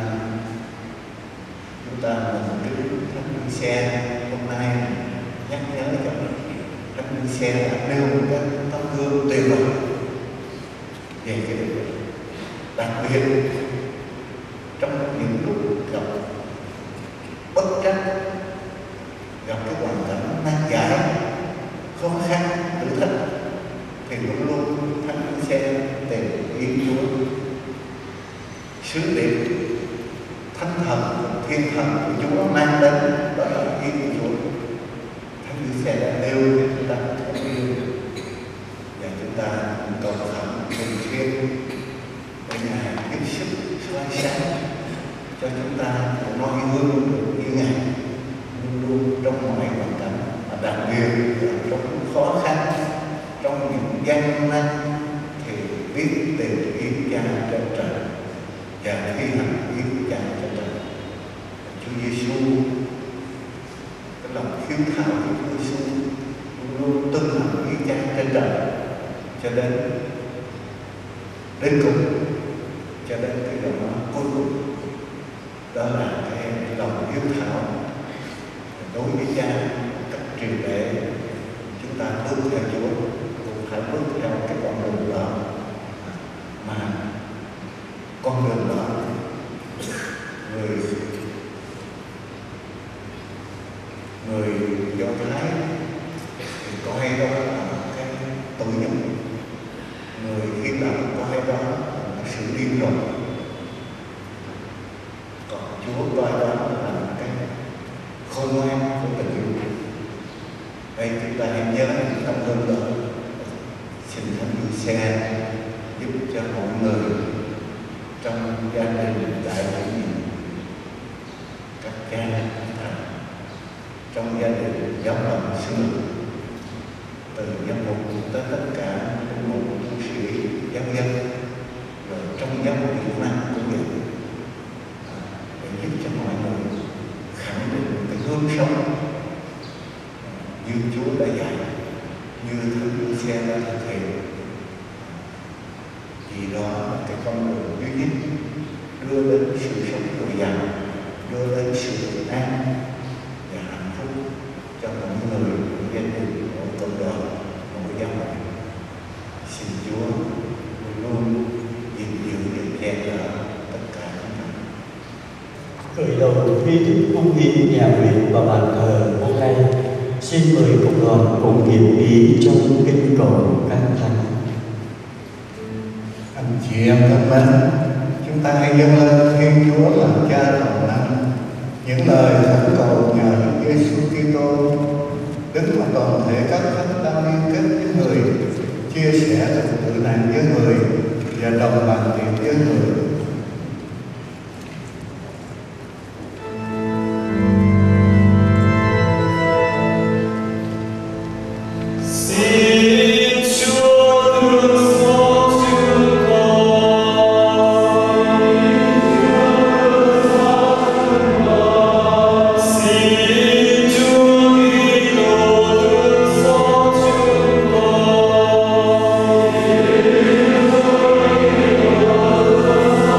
S5: chúng ta mừng cái Thánh Linh Xe hôm nay nhắc nhớ cho Thánh Linh Xe đã nêu một cái tấm gương tuyệt vời về cái điều này. Đặc biệt trong những lúc gặp bất trắc, gặp cái hoàn cảnh nan giải, khó khăn, thử thách, thì luôn luôn Thánh Linh Xe tìm ý Chúa. Sứ điệp thánh thần, thiên thần của Chúa mang đến đó là ý của Chúa. Thánh Linh Xe đã nêu cho chúng ta cái yêu, và chúng ta cầu khẩn thường xuyên để Ngài tiếp sức soi sáng cho chúng ta noi gương được như Ngài, luôn luôn trong mọi hoàn cảnh, và đặc biệt là trong khó khăn, trong những gian nan thì biết tìm ý cha trên trời và thi hành ý cha trên trời. Chúa Giêsu, cái lòng hiếu thảo của Chúa Giêsu luôn tuân hành ý cha trên trời cho đến cùng, cho đến cái dòng máu cuối cùng. Đó là cái lòng hiếu thảo đối với cha cách truyền để chúng ta bước theo Chúa, cũng phải bước theo cái con đường đó, mà con đường đó người Do Thái thì có hay đó là cái tội nghiệp, người Hy Lạp có hay đó là sự điên rồ, còn Chúa coi đó là cái khôn ngoan của tình yêu. Đây chúng ta hãy nhớ tâm hương đó. Xin Thánh Giuse giúp cho mọi người trong gia đình đại chủ nhiệm, các cha trong gia đình giáo phận xưa, từ giám mục tới tất cả linh mục, tu sĩ, giáo dân, rồi trong giáo hội Việt Nam cũng vậy, để giúp cho mọi người khẳng định cái hướng sống như Chúa đã dạy, như Thánh Giuse đã thực hiện. Vì đó là cái con đường duy nhất đưa đến sự sống dồi dào, đưa đến sự bình an và hạnh phúc cho mọi người, mỗi gia đình, mỗi cộng đoàn, mỗi giáo hội. Xin Chúa luôn gìn giữ và che chở tất cả chúng ta.
S2: Khởi đầu nghi thức cung hiến nhà nguyện và bàn thờ hôm nay, xin mời cộng đoàn cùng hiệp ý trong kinh cầu các thánh.
S5: Anh chị em thân mến, chúng ta hãy dâng lên Thiên Chúa làm Cha toàn năng những lời thỉnh cầu nhờ Đức Giêsu Kitô, Đức mà toàn thể các thánh đang liên kết với người, chia sẻ cùng tử nạn với người và đồng bàn tiệc với người.
S1: Hãy subscribe cho kênh Ghiền Mì Gõ để không bỏ lỡ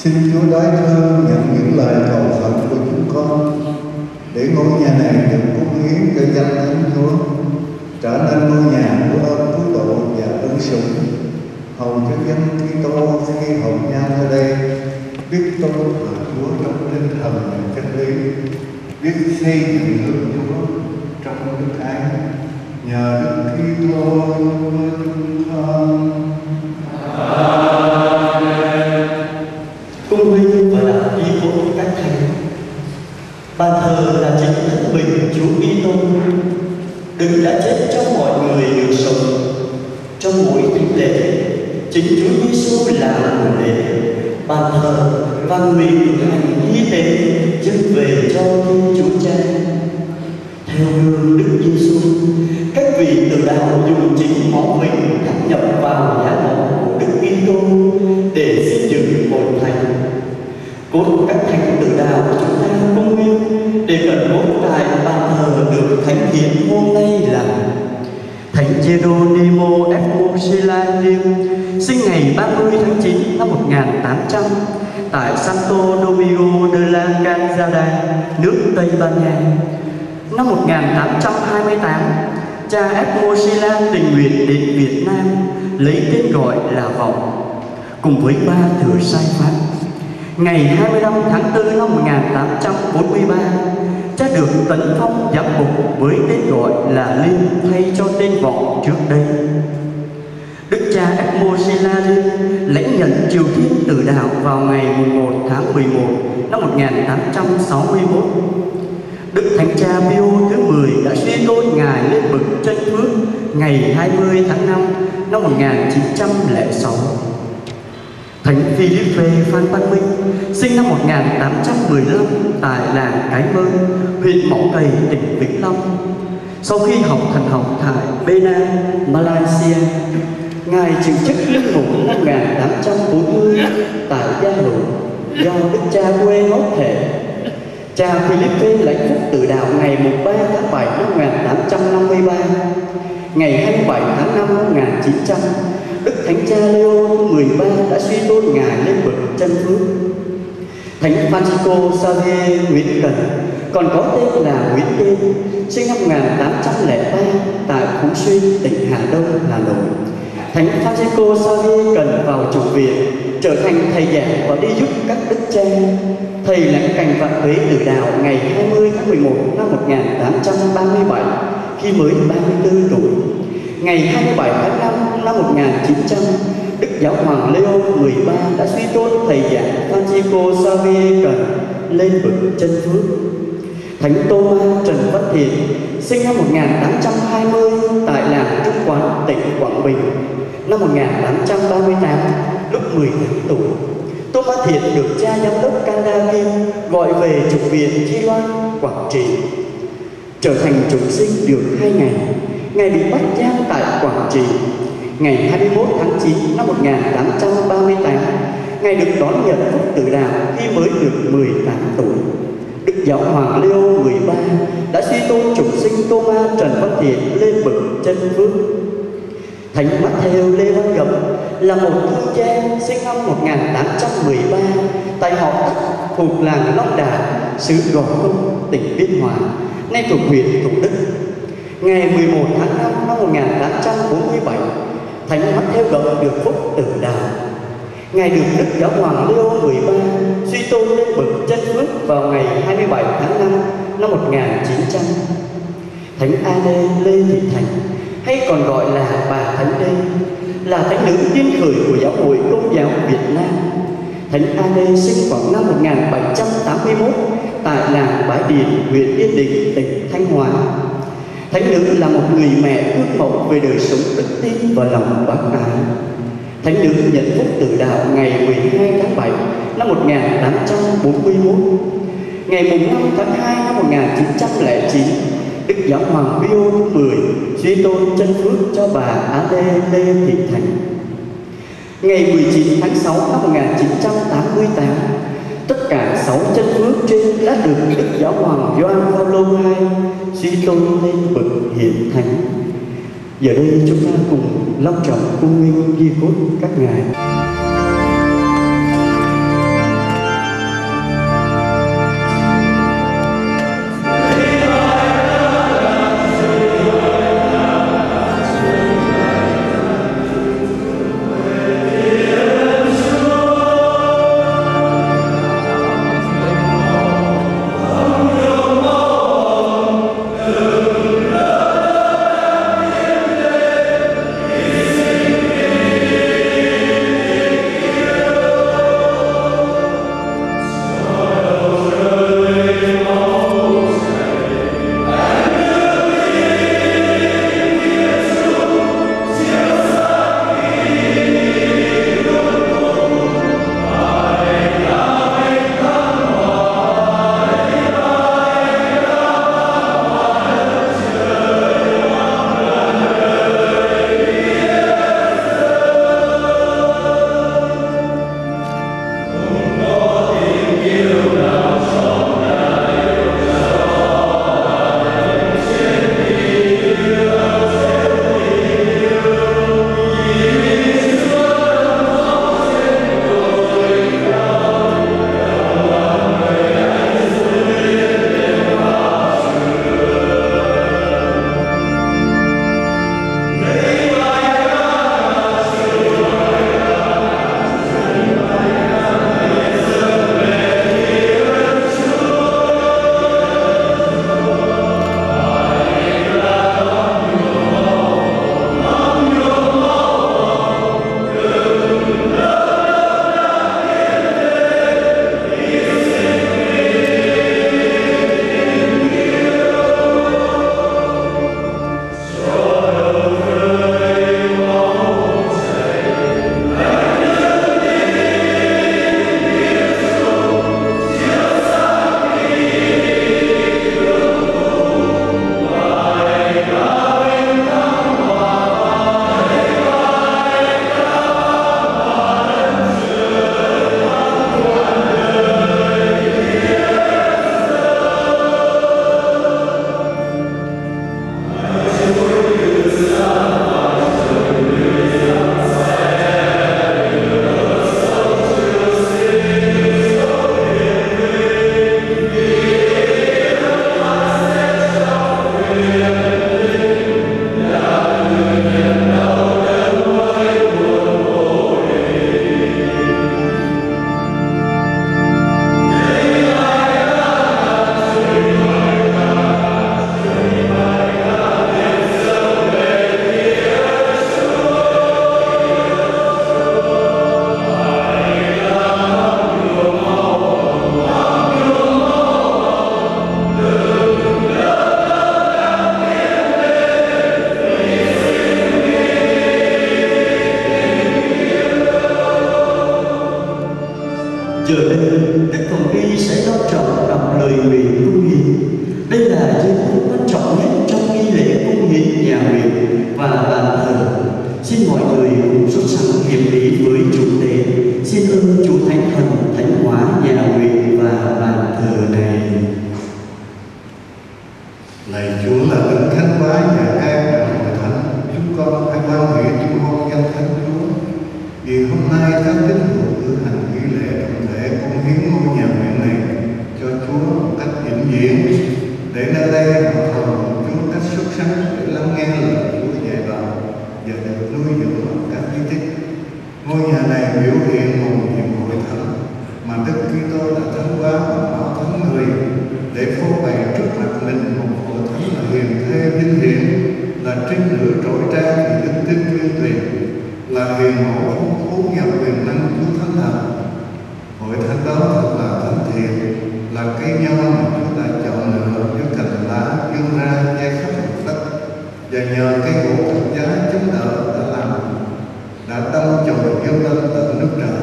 S5: Xin Chúa đái thương nhận những lời cầu khẩn của chúng con, để ngôi nhà này được cúng hiến cho danh Thánh Chúa, trở nên ngôi nhà của ơn cứu độ và ân sủng, hầu cho dân Kitô khi hầu nhau ở đây biết tôn thờ Chúa trong tinh thần và chân lý, biết xây dựng nước Chúa trong đức ái, nhờ Đức Kitô Chúa chúng con.
S6: Amen. Cung vinh và đạo y của các thánh. Bàn thờ là chính thân mình Chúa Kitô, đừng đã chết cho mọi người được sống. Trong mỗi thánh lễ, chính Chúa Giêsu là nguồn lễ. Bàn thờ và người thực hành y tế dâng về cho Thiên Chúa Cha. Theo gương Đức Giêsu, các vị tử đạo dùng chính máu mình thắp nhập vào giá mỏ của Đức Kitô để xây dựng một thành. Cốt các thánh tử đạo chúng ta công nguyên để cần cốt tại bàn thờ được thánh hiến hôm nay là Thánh Geronimo Esposilla-Liêm, sinh ngày 30 tháng 9 năm 1800 tại Santo Domingo de la Calzada, nước Tây Ban Nha. Năm 1828, cha Esposilla tình nguyện đến Việt Nam lấy tên gọi là Vọng, cùng với 3 thừa sai Pháp. Ngày 25 tháng 4 năm 1843, cha được tấn phong giám mục với tên gọi là Liêm thay cho tên Vọng trước đây. Đức cha Esposilla-Liêm lãnh nhận triều thiên tử đạo vào ngày 1 tháng 11 năm 1861. Đức Thánh cha Pio thứ 10 đã suy tôn ngài lên bậc chân phước ngày 20 tháng 5 năm 1906. Thánh Philippe Phan Văn Minh, sinh năm 1815 tại làng Cái Mơ, huyện Mỏ Cày, tỉnh Vĩnh Long. Sau khi học thần học tại Penang, Malaysia, ngài chịu chức linh mục năm 1840 tại Gia Lộ do đức cha quê ngốc thể. Cha Philippe lãnh phúc tử đạo ngày 3 tháng 7 năm 1853. Ngày 27 tháng 5 năm 1900, Đức Thánh cha Leo thứ 13 đã suy tôn ngài lên bậc chân phước. Thánh Francisco Xavier Nguyễn Cần, còn có tên là Nguyễn Tiên, sinh năm 1803 tại Phú Xuyên, tỉnh Hà Đông, Hà Nội. Thánh Francisco Xavier Cần vào chủ viện, trở thành thầy giảng và đi giúp các đức cha. Thầy lãnh cành vạn tuế tử đạo ngày 20 tháng 11 năm 1837 khi mới 34 tuổi. Ngày 27 tháng 5 năm 1900, Đức Giáo hoàng Leo 13 đã suy tôn thầy giảng Francisco Xavier Cần lên bậc chân phước. Thánh Thomas Trần Văn Thiện, sinh năm 1820 tại làng Trung Quán, tỉnh Quảng Bình. Năm 1838, lúc 10 tuổi, Thomas Thiện được cha giám đốc Canada Kim gọi về trục viện Chi Loan, Quảng Trị. Trở thành chúng sinh được 2 ngày, ngài bị bắt giam tại Quảng Trị. Ngày 21 tháng 9 năm 1838, ngài được đón nhận phúc tử đạo khi mới được 18 tuổi. Đức Giáo hoàng Leo 13 đã suy tôn chúng sinh Thomas Trần Văn Thiện lên bậc chân phước. Thánh Matthew Lê Văn Gậm là một thương gia sinh năm 1813 tại họ Tắc thuộc làng Long Đà, xứ Gò Công, tỉnh Biên Hòa, nay thuộc huyện Thủ Đức. Ngày 11 tháng 5 năm 1847, Thánh Matthew Gậm được phúc tử đạo. Ngài được Đức Giáo hoàng Leo 13 suy tôn lên bậc chân phước vào ngày 27 tháng 5 năm 1900. Thánh Anê Lê Thị Thành, hay còn gọi là bà Thánh Lê, là thánh nữ tiên khởi của giáo hội Công giáo Việt Nam. Thánh Anê sinh vào năm 1781 tại làng Bái Điền, huyện Yên Định, tỉnh Thanh Hóa. Thánh nữ là một người mẹ gương mẫu về đời sống đức tin và lòng bác ái. Thánh nữ nhận phúc tử đạo ngày 12 tháng 7 năm 1841. Ngày 5 tháng 2 năm 1909, Đức Giáo hoàng Pio thứ 10 suy tôn chân phước cho bà Anê Lê Thị Thành. Ngày 19 tháng 6 năm 1988, tất cả 6 chân phước trên đã được Đức Giáo hoàng Gioan Phaolô II suy tôn lên bậc hiển thánh. Giờ đây chúng ta cùng long trọng cung nghinh ghi cốt các ngài. Giờ đây, Đức Hồng Y sẽ long trọng đọc lời nguyện cung hiến. Đây là giây phút quan trọng nhất trong nghi lễ cung hiến nhà nguyện và bàn thờ. Xin mọi người cùng xuất sẵn hiệp ý với chủ tế. Xin ơn Chúa Thánh Thần thánh hóa nhà nguyện và bàn thờ này.
S5: Lạy Chúa là đấng khánh hóa nhà cai và hội thánh, chúng con hãy quan hệ chúng con danh thánh Chúa. Vì hôm nay các tín hữu cử hành nghi lễ trọng thể cung hiến ngôi nhà nguyện này cho Chúa một cách vĩnh viễn, để nơi đây họ thờ Chúa cách xuất sắc để lắng nghe lời Chúa dạy bảo và được nuôi dưỡng bằng các bí tích. Ngôi nhà này biểu hiện một nhiệm hội thánh mà Đức Kitô đã thánh hóa bằng máu thánh người, để phô bày trước mặt mình một hội thánh là hiền thê vinh hiển, là trinh nữ trỗi trang vì đức tin chuyên truyền, là hiền mẫu phong phú và quyền năng Chúa Thánh Thần. Hội thánh đó thật là thánh thiện, là cây nho mà Chúa đã chọn lựa với cành lá vươn ra che khắp mặt đất, và nhờ cây gỗ thập giá chống đỡ đã đâm chồi vươn lên tận nước trời.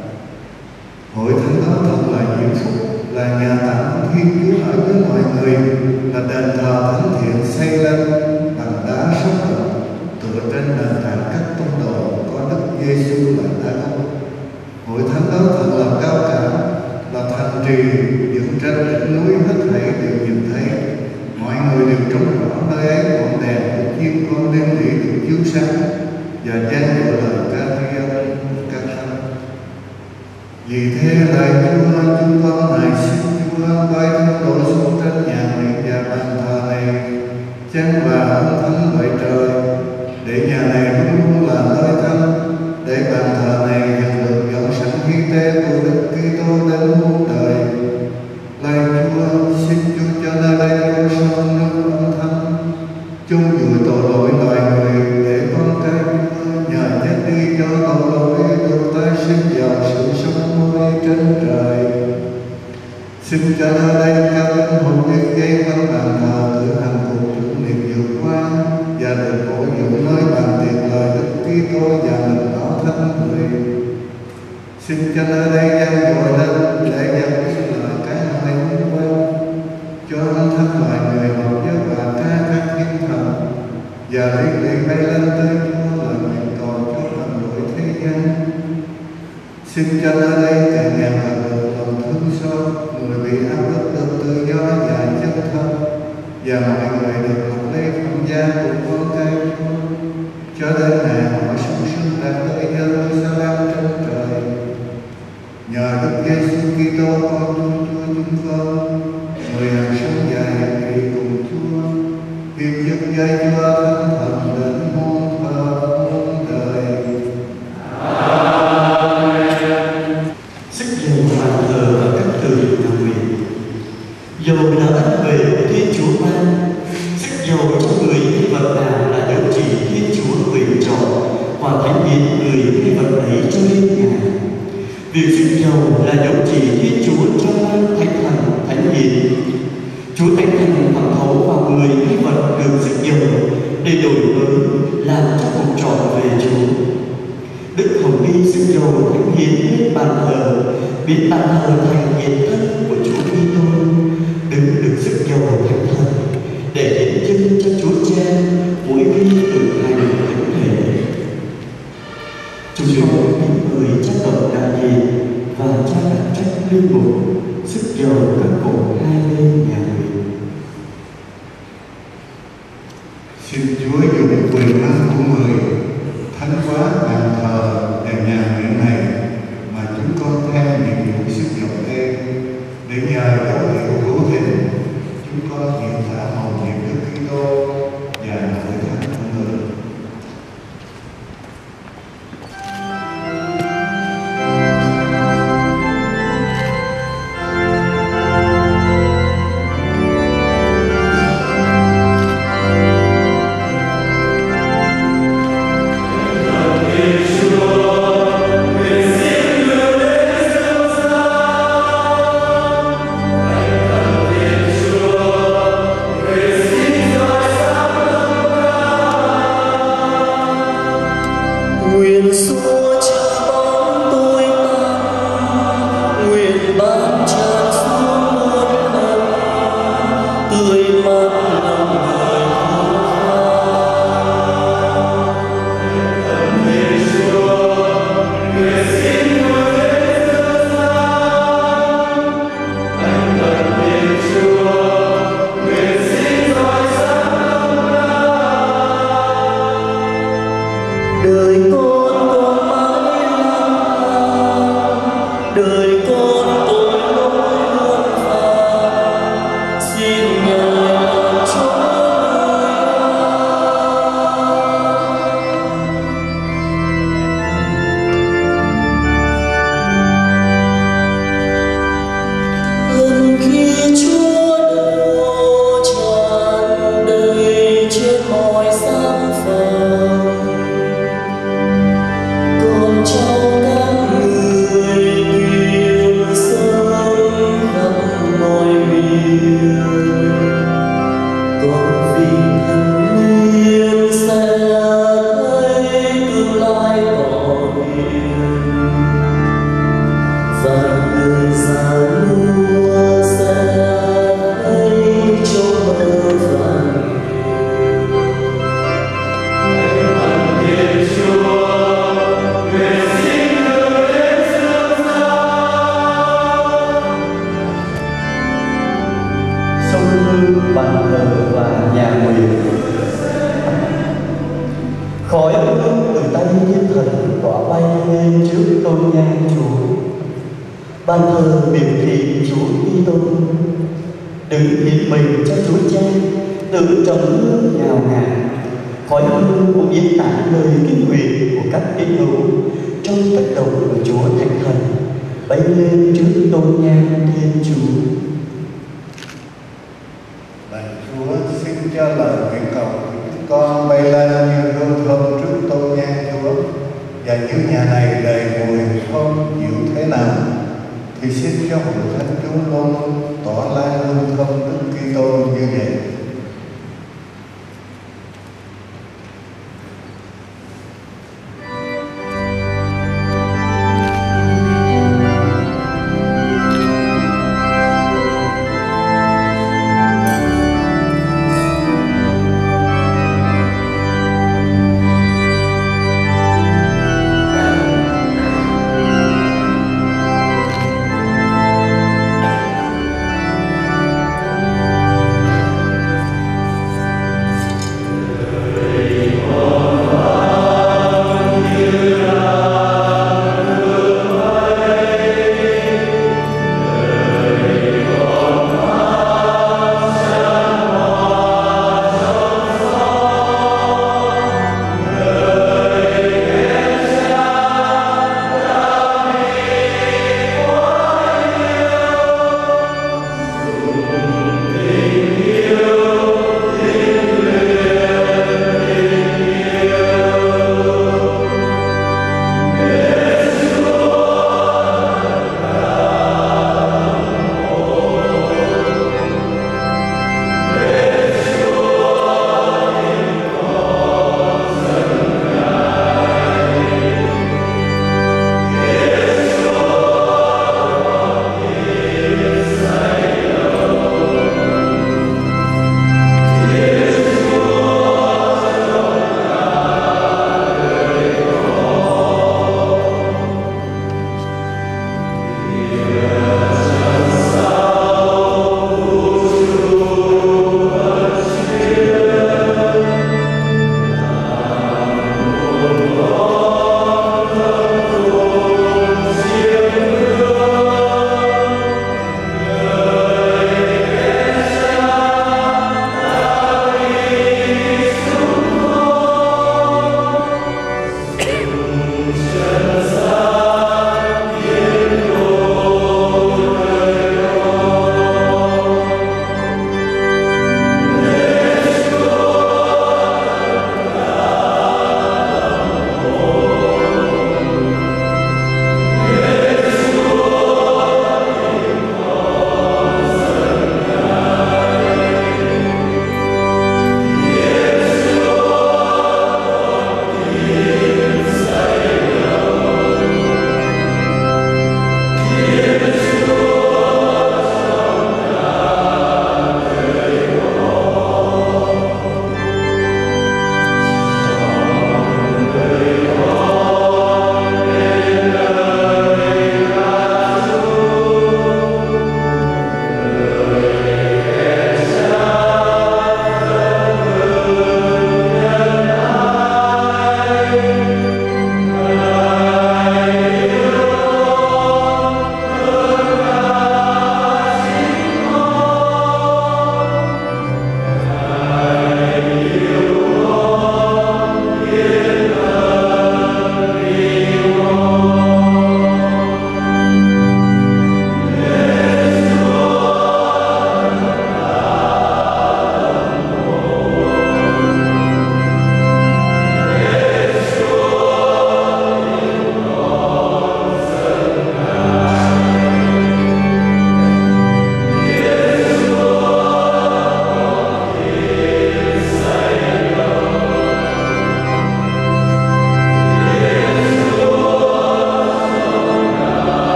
S5: Hội thánh đó thật là diệu phúc, là nhà tạm Thiên Chúa ở với mọi người, là đền thờ thánh thiện xây lên bằng đá sống động, tựa trên nền tảng các tông đồ có Đức Giêsu là đá gốc. Hội thánh đó thật là cao cả, là thành trì dựng trên đỉnh núi hết thảy đều nhìn thấy. Mọi người đều trông rõ nơi ấy ngọn đèn của chiên con đêm nghỉ được chiếu sáng, và gian dội lời ca riêng ca thánh. Vì thế lạy Chúa, chúng con này xin Chúa quay thân đổ xuống trên nhà nguyện và bàn thờ này, chăn và ơn thánh vậy trời, để nhà này luôn luôn là nơi thánh, để bàn thờ này nhận được dọn sẵn hy tế của Đức Kitô đến muôn đời. Lạy Chúa, xin Chúa cho nơi đây có sông nước ơn thánh, chung vùi tội lỗi loài người, để con cái Chúa nhờ chết đi cho tội lỗi được tái sinh vào sự sống mới trên trời. Xin cho nơi đây các linh hồn biết gây văn bàn thờ cử hành cuộc tưởng niệm vượt qua, và được bổ dưỡng nơi bàn tiệc lời Đức Kitô và lần đó thánh người. Xin cho nơi đây gian dội lên để nhận biết lời cái hỏi hữu quan, cho âm thanh loài người hợp với bà ca các thiên thần, và lấy lệ bay lên tới Chúa là nguyện cầu cho hành đội thế gian. Xin cho nơi đây càng ngày càng được lòng thương xót người bị áp bức được tự do và chân thân, và mọi người được mặc lấy phong gia của con cái Chúa, cho đến ngày họ sung sướng đạt tới Jerusalem trên trời. Nhờ Đức Giêsu Kitô con Chúa chúng con, người hằng sống và hiệp nghị cùng Chúa, hiệp nhất với Chúa Thánh Thần đến muôn thờ muôn đời.
S6: Sức dầu bàn thờ và các từ nhà nguyện. Dầu là ân huệ của Thiên Chúa ban. Sức dầu cho người hay vật nào là dấu chỉ Thiên Chúa quyền chọn và thánh hiến người hay vật ấy cho lên nhà. Việc sức dầu là dấu chỉ Thiên Chúa cho ban thánh thần thánh hiến. Chúa thánh thần thẩm thấu vào người hay vật được sức dầu để đổi mới, làm cho cuộc trọn về Chúa. Đức Hồng Y sức dầu thánh hiến lên bàn thờ, biến bàn thờ thành hiện thân của Chúa Kitô, đứng được sức dầu thánh thần để hiến dâng cho Chúa Cha mỗi khi thực hành thánh thể. Chúng con kính mời cha tổng đại diện và cha đặc trách linh mục sức dầu các cụ hai bên nhà nguyện.
S5: Xin Chúa dùng quyền năng của người thánh hóa bàn thờ và nhà nguyện này mà chúng con theo nhiệm vụ sức dầu đây, để nhờ dấu hiệu hữu hình chúng con hiện thả hầu nhiệm Đức Kitô và hội thánh của người.
S6: đời con tôi lỗi muôn vàn, xin Ngài làm cho ơn khi Chúa đổ tràn đầy trên mọi gian phòng, con cháu các người tuyên sớm khắp mọi miền, con vì thần niên sẽ thấy tương lai tỏ hiền, và người già nua sẽ thấy chỗ mơ vàng.
S2: Sông hương bàn thờ và nhà nguyện, khói hương từ tay thiên thần tỏa bay lên trước tôn nhang Chúa. Bàn thờ biểu thị Chúa Kitô đứng hiến mình cho Chúa Cha, tự trầm hương ngào ngạt. Khói hương cũng diễn tả lời kinh nguyện của các tín hữu trong tất động của Chúa Thánh Thần bay lên trước tôn nhang Thiên Chúa.
S5: Lạy Chúa, xin cho lời nguyện cầu của chúng con bay lên như hương thơm trước tôn nhang Chúa, và những nhà này đầy mùi thơm dịu thế nào, thì xin cho hội thánh chúng luôn tỏa lan hương thơm Đức Kitô như vậy.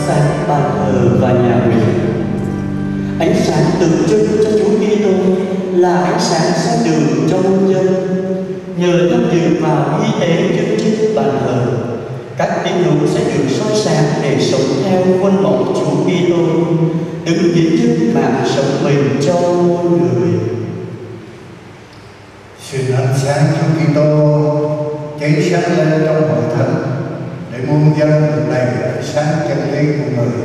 S6: sáng bàn thờ và nhà nguyện. Ánh sáng tượng trưng cho Chúa Kitô là ánh sáng soi đường cho muôn dân. Nhờ tâm niệm vào hy tế dâng trên bàn thờ, các tín hữu sẽ được soi sáng để sống theo khuôn mẫu Chúa Kitô, đứng hiến dâng mạng sống mình cho muôn người.
S5: Xin ánh sáng Chúa Kitô cháy sáng lên trong hội thánh để muôn dân được đầy ánh sáng chân lý của người.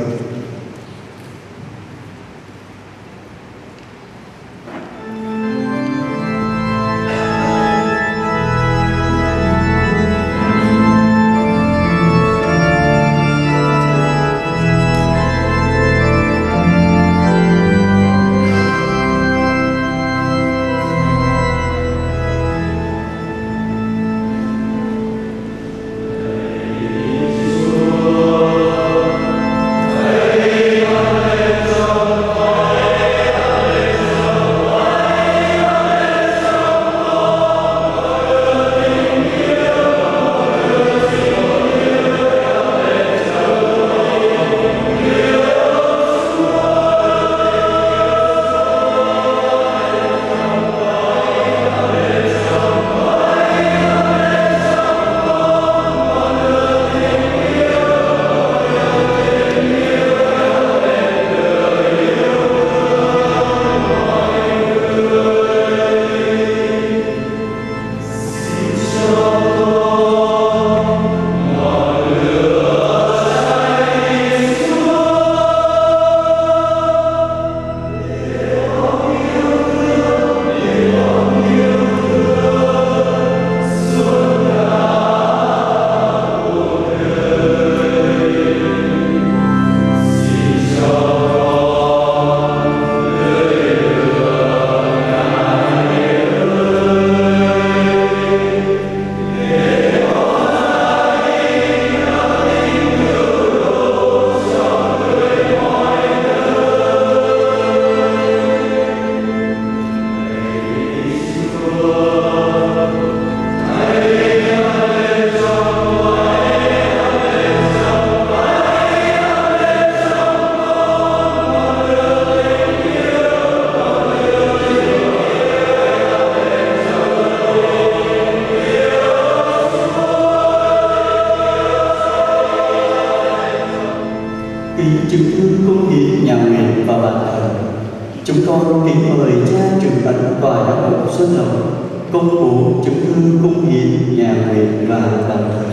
S6: Kính chứng thư cung hiến nhà nguyện và bàn thờ, chúng con kính mời cha trưởng ấn tòa giám mục Xuân Lộc công bố chứng thư cung hiến nhà nguyện và bàn thờ.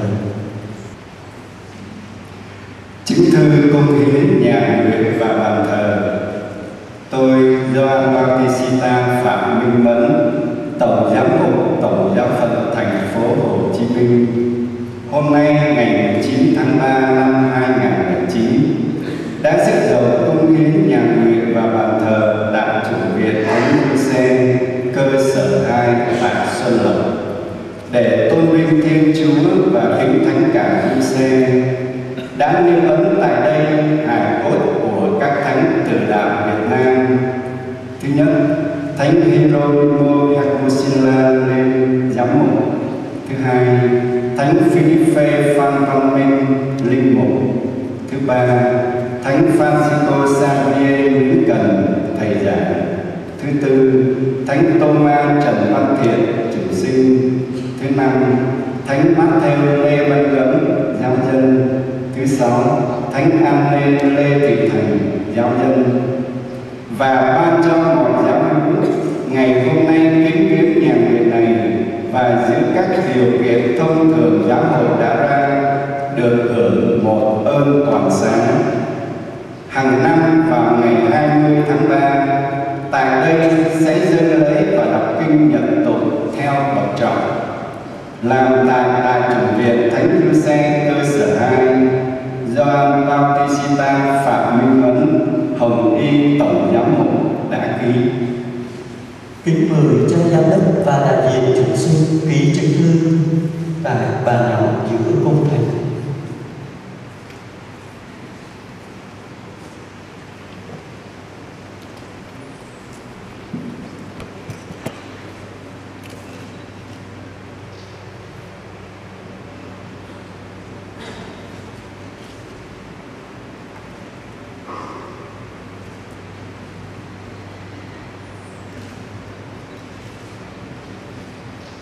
S8: Chứng thư cung hiến nhà nguyện và bàn thờ. Tôi Gioan Bautista Phạm Minh Mẫn, Tổng giám mục Tổng giáo phận thành phố Hồ Chí Minh, hôm nay ngày 19 tháng 3 năm 2009 đã dự dầu cung hiến nhà nguyện và bàn thờ tại chủ viện Thánh Giuse cơ sở 2 tại Xuân Lộc để tôn vinh Thiên Chúa và kính thánh cả Giuse. Đã niêm ấn tại đây hài cốt của các thánh từ đạo Việt Nam. Thứ nhất, Thánh Hieronymo Hermosilla lên giám mục. Thứ hai, Thánh Philippe Phan Văn Minh linh mục. Thứ ba, Thánh Francisco Xavier Nguyễn Cần thầy giảng. Thứ tư, Thánh Thomas Trần Văn Thiện chủ sinh. Thứ năm, Thánh Matthew Lê Văn Gấm giáo dân. Thứ sáu, Thánh An Lê Thị Thành giáo dân. Và ban cho mọi giáo hữu ngày hôm nay kính viếng nhà nguyện này và giữ các điều kiện thông thường giáo hội đã ra được hưởng một ơn toàn sáng. Hàng năm vào ngày 20 tháng 3, tại đây sẽ dâng lễ và đọc kinh nhận tụng theo bậc trọng. Làm tại chủ viện Thánh Giuse cơ sở 2, Gioan Bautista Phạm Minh Mẫn, Hồng Y Tổng giám mục đã ký.
S6: Kính mời cha giám đốc và đại diện chủ sinh ký chứng thư tại bàn nhỏ giữa cung thành.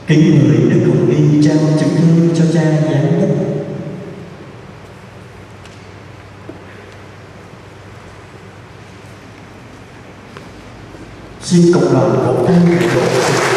S6: Kính mời Đức Hồng Y trao chứng thư cho cha giám đốc. Xin cộng đoàn vỗ tay ủng hộ.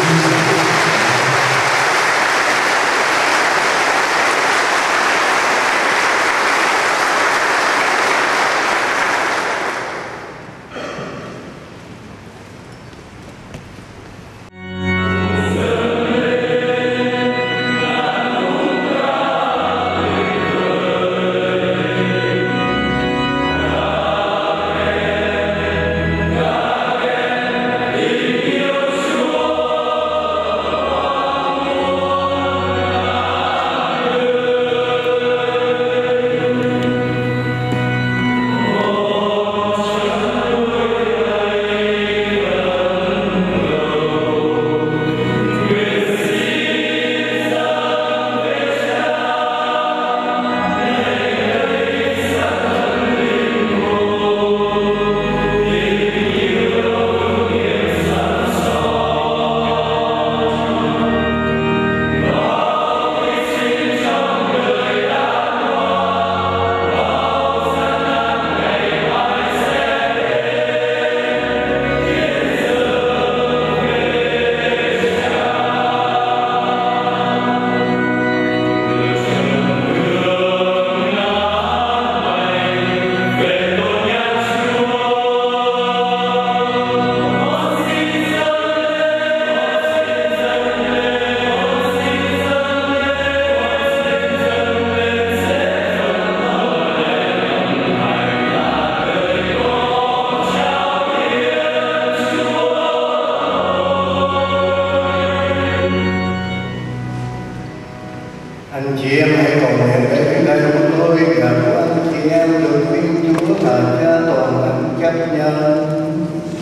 S5: Anh chị em hãy cầu nguyện để cái đây của tôi và của anh chị em được Thiên Chúa là Cha toàn năng chấp nhận.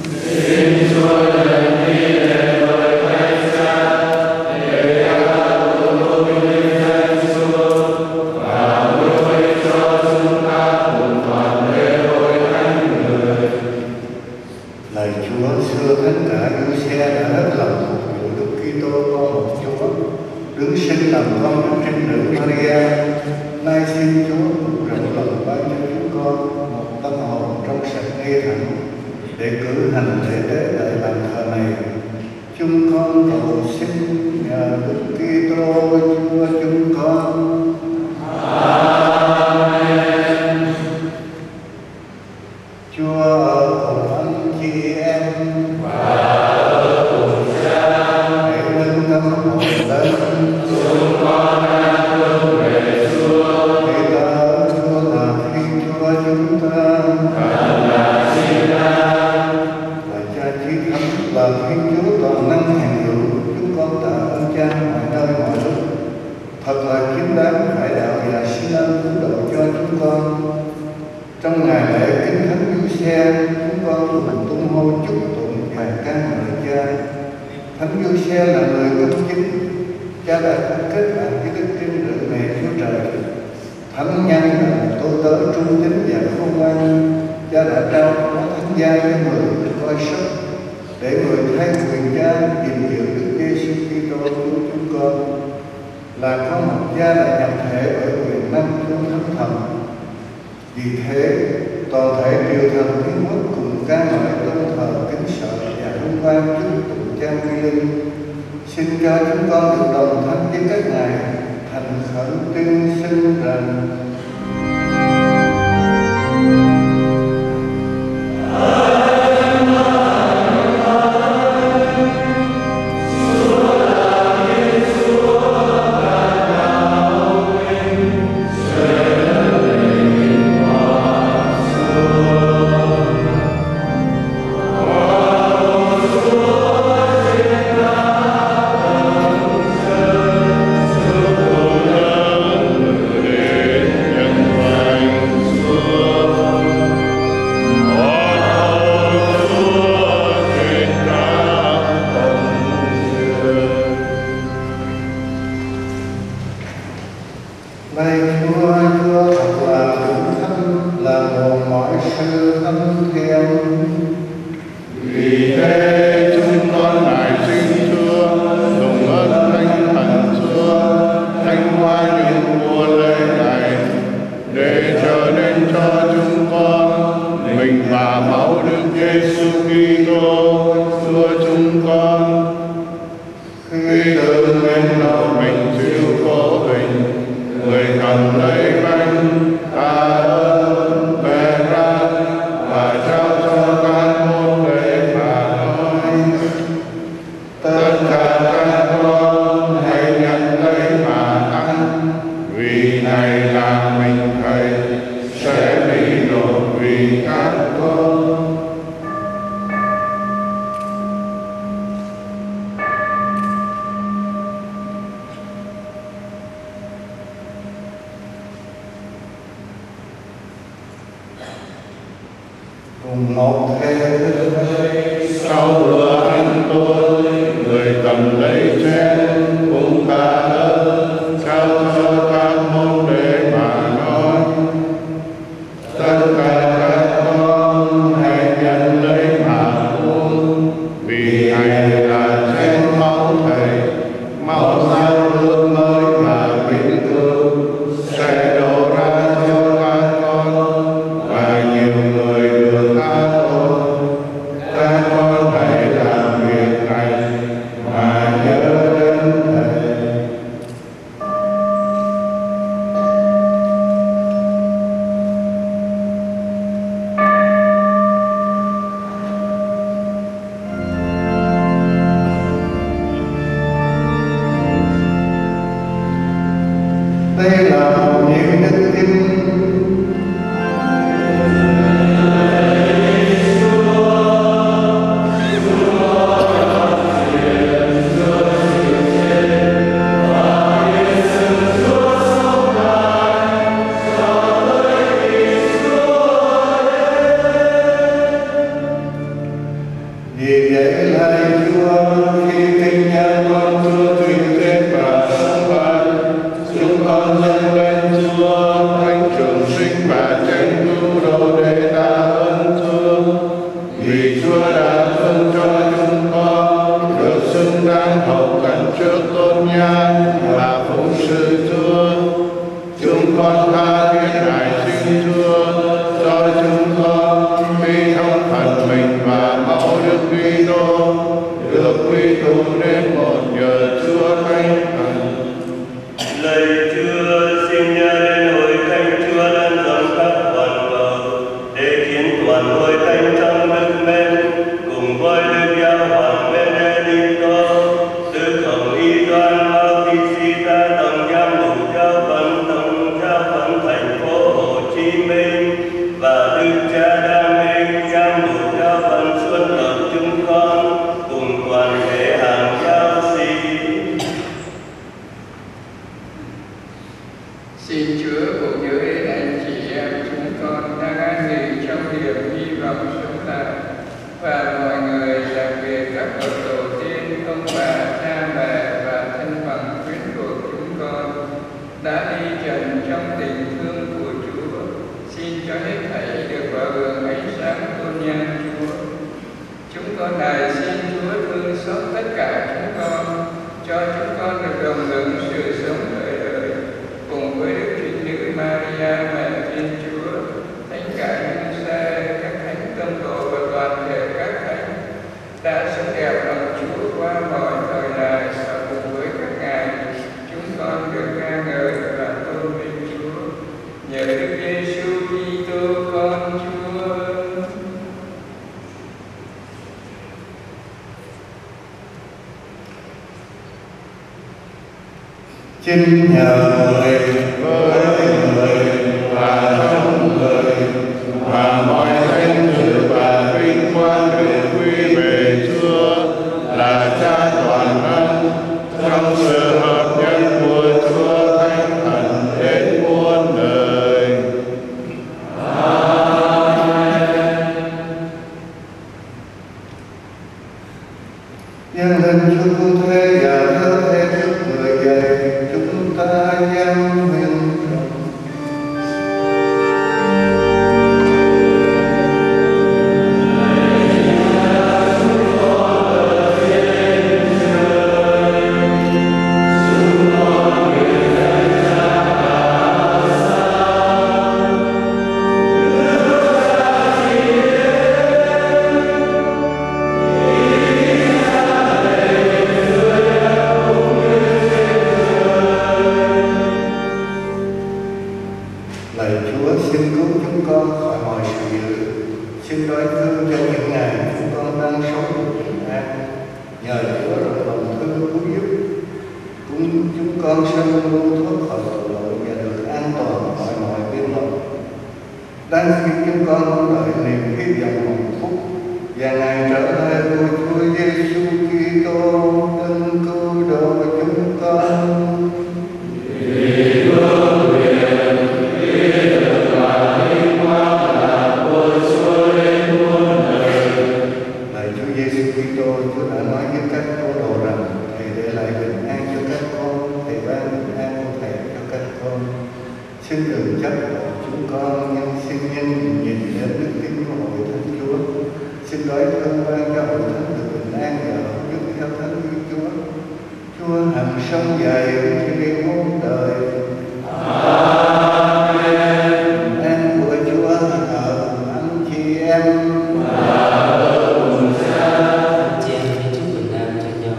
S5: Xin Chúa lệnh đi để lời Thánh Cha để ta luôn linh Thánh Chúa và nuôi cho chúng ta cùng toàn lễ hội thánh người. Lời Chúa xưa thánh cả Giuse đã hết lòng phục vụ Đức Kitô con một Chúa, đứng sinh làm con Đức Trinh Nữ Maria. Nay xin Chúa rộng lòng ban cho chúng con một tâm hồn trong sạch nghi thẳng để cử hành lễ tế tại bàn thờ này. Chúng con cầu xin nhờ Đức Kitô Chúa chúng con. Amen. Chúa ở cùng anh chị em và ở cùng Cha. Hãy nâng tâm hồn lên. Chúng con đang hướng về Chúa. Vì ta ở Chúa là Thiên Chúa chúng ta. Cần là xin ta. Và Cha chí thánh là Thiên Chúa toàn năng hiện hữu. Chúng con tạ ơn Cha mọi nơi mọi lúc. Thật là chính đáng phải đạo và xin ơn cứu độ cho chúng con. Trong ngày lễ Kinh Thánh Giuse, chúng con cùng tung hô chúc tụng và ca ngợi Cha. Thánh Giuse là người công chính. Cha đã kết bạn với Đức Trinh Nữ Mẹ Chúa Trời. Thánh nhân là tôi tớ trung tín và khôn ngoan. Cha đã trao phó thánh gia cho người coi sóc để người thay quyền Cha gìn giữ Đức Giêsu Kitô của chúng con. Là con một Cha đã nhập thể ở quyền năng trong Thánh Thần. Vì thế, toàn thể triều thần Thiên Quốc cùng ca ngợi tôn thờ kính sợ và hân hoan chúc tụng Cha uy linh. Xin cho chúng con được đồng thanh với các ngài thành khẩn tuyên xưng rằng: Lạy Chúa, Chúa thật là vĩnh thánh, là nguồn mọi sự thánh thiện.
S9: Vì thế chúng con lại xin Chúa dùng ơn Thánh
S5: Cùng một thế sau bữa ăn tôi, người cầm lấy chén cùng ta ơn trao cho các môn để mà nói. Tất cả các con hãy nhận lấy mà uống, vì này là chén máu Thầy, máu giao ước mới mà vĩnh cửu sẽ đổ ra cho các con và nhiều người được tha tội. Các con hãy làm việc này mà nhớ đến Thầy. Đây là một niềm đức tin. Vì vậy lạy Chúa, khi kinh nhân con Chúa truyền kết và sống lại, chúng con dâng lên Chúa thánh trường sinh và chén cứu độ để tạ ơn Chúa, vì Chúa đã thương cho chúng con được xứng đáng hầu cận trước tôn nhan và phụng sự Chúa. Chúng con tha thiết đại xin Chúa cho chúng con khi thông phần mình và máu Đức Kitô được quy tụ đến một nhờ Chúa Thánh Thần.
S9: Lạy Chúa, xin nhớ đến hội thánh Chúa lan rộng khắp toàn cầu, để khiến toàn hội thánh trong đức mến cùng với Đức Giáo Hoàng Benedicto, Đức Hồng Y Doan Bautista tổng giám mục giáo phận thành phố Hồ Chí Minh và Đức Cha Đam Minh giám mục giáo phận Xuân Lộc chúng con cùng toàn thể hàng giáo sĩ.
S10: Xin Chúa cùng nhớ đến anh chị em chúng con đang an nghỉ trong niềm hy vọng sống lại, và mọi người, đặc biệt các bậc tổ tiên, ông bà, cha mẹ và thân bằng quyến thuộc chúng con đã đi trần trong tình thương của Chúa. Xin cho hết thảy được vào hưởng ánh sáng tôn nhan Chúa. Chúng con này xin Chúa thương xót tất cả chúng con, cho chúng con được đồng hưởng sự sống đời đời cùng với Đức Trinh Nữ Maria mẹ Thiên Chúa, thánh cả nhân xe, các thánh tông đồ và toàn thể các thánh đã sống đẹp lòng Chúa qua mọi thời đại, và cùng với các ngài chúng con được ca ngợi và tôn vinh Chúa nhờ Đức Giêsu Kitô con Chúa.
S5: Chính nhờ người với người và trong người và mọi danh dự và vinh quang đều quy về Chúa là Cha toàn năng, trong sự hợp nhất của Chúa Thánh Thần đến muôn đời. Nhân lên Chúa cứu thế và thơ thế trước người dạy, chúng ta dâng huyền con sanh luôn thoát khỏi tội lỗi và được an toàn khỏi mọi biến động. Đang khi chúng con đợi niềm hy vọng hạnh phúc và ngày trở lại của Chúa Giêsu Kitô đấng cứu độ chúng con. Vì Chúa quyền khi được lại qua sống dài khi muôn đời.
S11: Amen.
S5: An của Chúa ở anh chị em.
S11: Chị em hãy chúc bình an cho nhau.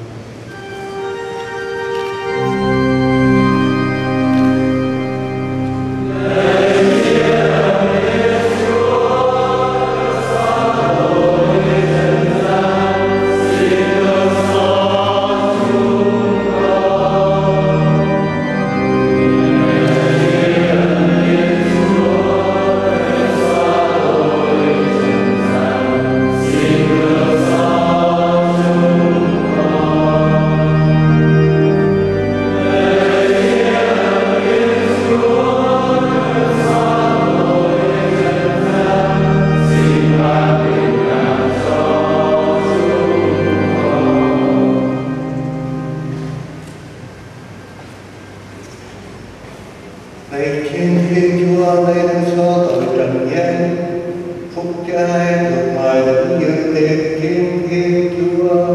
S5: Lạy Thiên Thiên Chúa lên xóa tội trần gian, phúc cho hai được mời đến dự tiệc Thiên Thiên Chúa.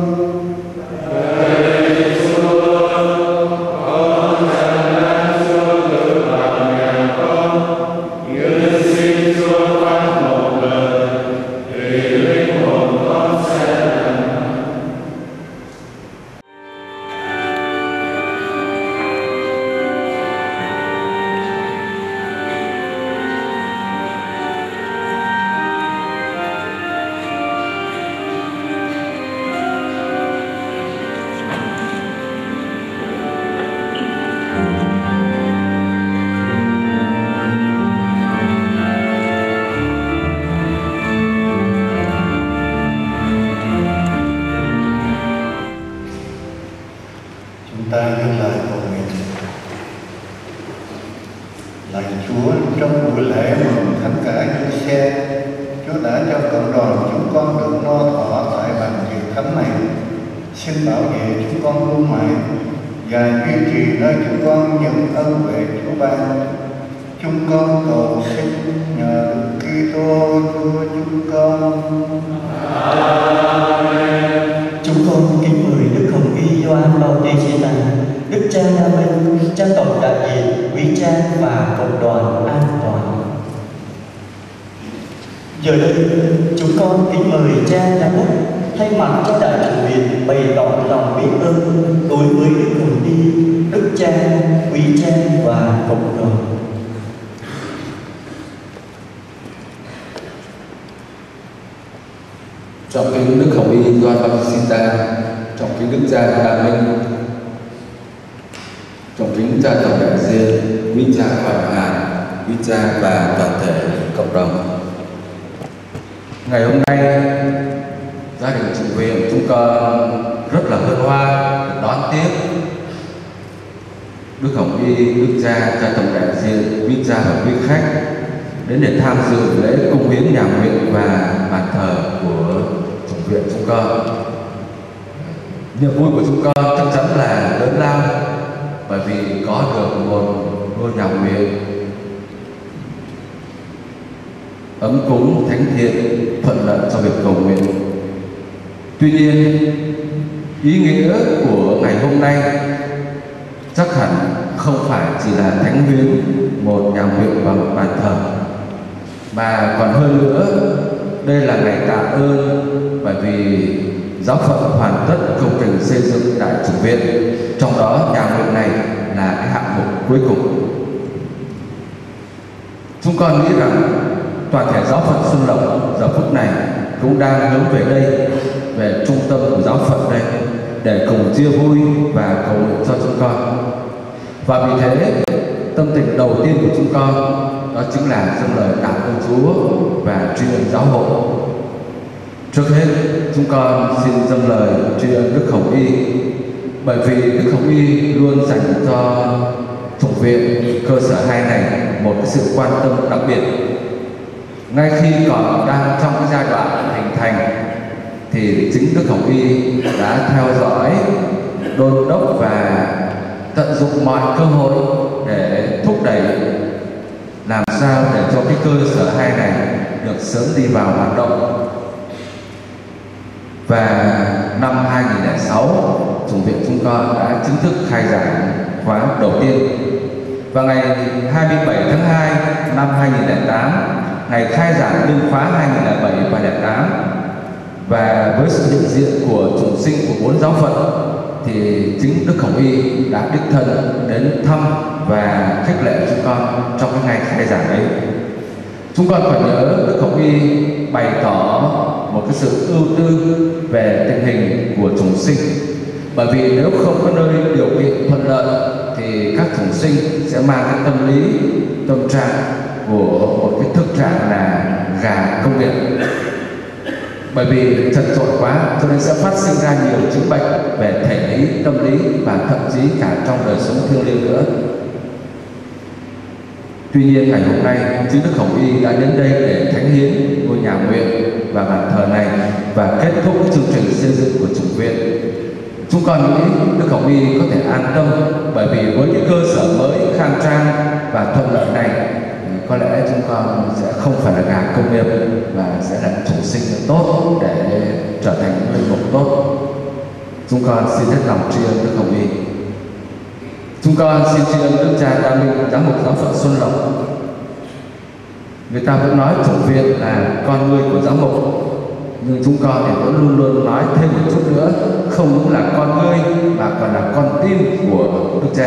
S5: Chúng ta dâng lời cầu nguyện. Lạy Chúa, trong buổi lễ mừng Thánh Cả Giuse, Chúa đã cho cộng đoàn chúng con được no thọ tại bàn tiệc thánh này. Xin bảo vệ chúng con luôn mãi và duy trì nơi chúng con những ân huệ Chúa ban. Chúng con cầu xin nhờ Đức Kitô Chúa chúng con.
S6: Amen. Chúng con kính mời Đức Hồng Y Gioan Bautista, Đức Cha Đa Minh, Cha tổng đại diện, quý cha và cộng đoàn an toàn. Giờ đây, chúng con kính mời cha Giám mục thay mặt cho đại chủ viện bày tỏ lòng biết ơn đối với Đức Hồng Y, Đức Cha, quý cha và cộng đoàn.
S12: Trọng kính Đức Hồng Y Gioan Bautista, trọng kính Đức Cha Đa Minh, trọng kính Cha tổng đại diện, quý cha Hoàng Hà, quý cha và toàn thể cộng đồng. Ngày hôm nay, gia đình chủ viện chúng con rất là hân hoan đón tiếp Đức Hồng Y, Đức Cha, Cha tổng đại diện, quý cha và quý khách đến để tham dự lễ cung hiến nhà nguyện và bàn thờ của chủ viện chúng con. Niềm vui của chúng con chắc chắn là lớn lao, bởi vì có được một ngôi nhà nguyện ấm cúng, thánh thiện, thuận lợi cho việc cầu nguyện. Tuy nhiên, ý nghĩa của ngày hôm nay chắc hẳn không phải chỉ là thánh viếng một nhà nguyện và một bàn thờ, mà còn hơn nữa, đây là ngày tạ ơn, bởi vì giáo phận hoàn tất công trình xây dựng đại chủ viện, trong đó nhà nguyện này là cái hạng mục cuối cùng. Chúng con nghĩ rằng toàn thể giáo phận Xuân Lộc giờ phút này cũng đang hướng về đây, về trung tâm của giáo phận đây, để cùng chia vui và cầu nguyện cho chúng con. Và vì thế, tâm tình đầu tiên của chúng con đó chính là dâng lời cảm ơn Chúa và tri ân giáo hội. Trước hết, chúng con xin dâng lời tri ân Đức Hồng Y, bởi vì Đức Hồng Y luôn dành cho chủng viện cơ sở 2 này một cái sự quan tâm đặc biệt. Ngay khi còn đang trong cái giai đoạn hình thành, thì chính Đức Hồng Y đã theo dõi, đôn đốc và tận dụng mọi cơ hội để thúc đẩy làm sao để cho cái cơ sở 2 này được sớm đi vào hoạt động. Và năm 2006, chủng viện chúng con đã chính thức khai giảng khóa đầu tiên. Và ngày 27 tháng 2 năm 2008, ngày khai giảng liên khóa 2007 và 2008, và với sự hiện diện của chủng sinh của 4 giáo phận thì chính Đức Hồng Y đã đích thân đến thăm và khích lệ chúng con trong cái ngày khai giảng ấy. Chúng con còn nhớ Đức Hồng Y bày tỏ một cái sự ưu tư về tình hình của chủng sinh, bởi vì nếu không có nơi điều kiện thuận lợi thì các chủng sinh sẽ mang cái tâm lý, tâm trạng của một cái thực trạng là gà công nghiệp. Bởi vì chật chội quá cho nên sẽ phát sinh ra nhiều chứng bệnh về thể lý, tâm lý và thậm chí cả trong đời sống thiêng liêng nữa. Tuy nhiên ngày hôm nay chính Đức Hồng Y đã đến đây để thánh hiến ngôi nhà nguyện và bàn thờ này và kết thúc chương trình xây dựng của chủng viện. Chúng con nghĩ Đức Hồng Y có thể an tâm, bởi vì với cái cơ sở mới khang trang và thuận lợi này, có lẽ chúng con sẽ không phải là gà công nghiệp và sẽ là chủng sinh tốt để trở thành những linh mục tốt. Chúng con xin hết lòng tri ân Đức Hồng Y. Chúng con xin tri ân Đức cha Đa Minh, giám mục giáo phận Xuân Lộc. Người ta vẫn nói chủng viện là con nuôi của giáo mục, nhưng chúng con thì vẫn luôn luôn nói thêm một chút nữa, không những là con nuôi mà còn là con tim của Đức cha.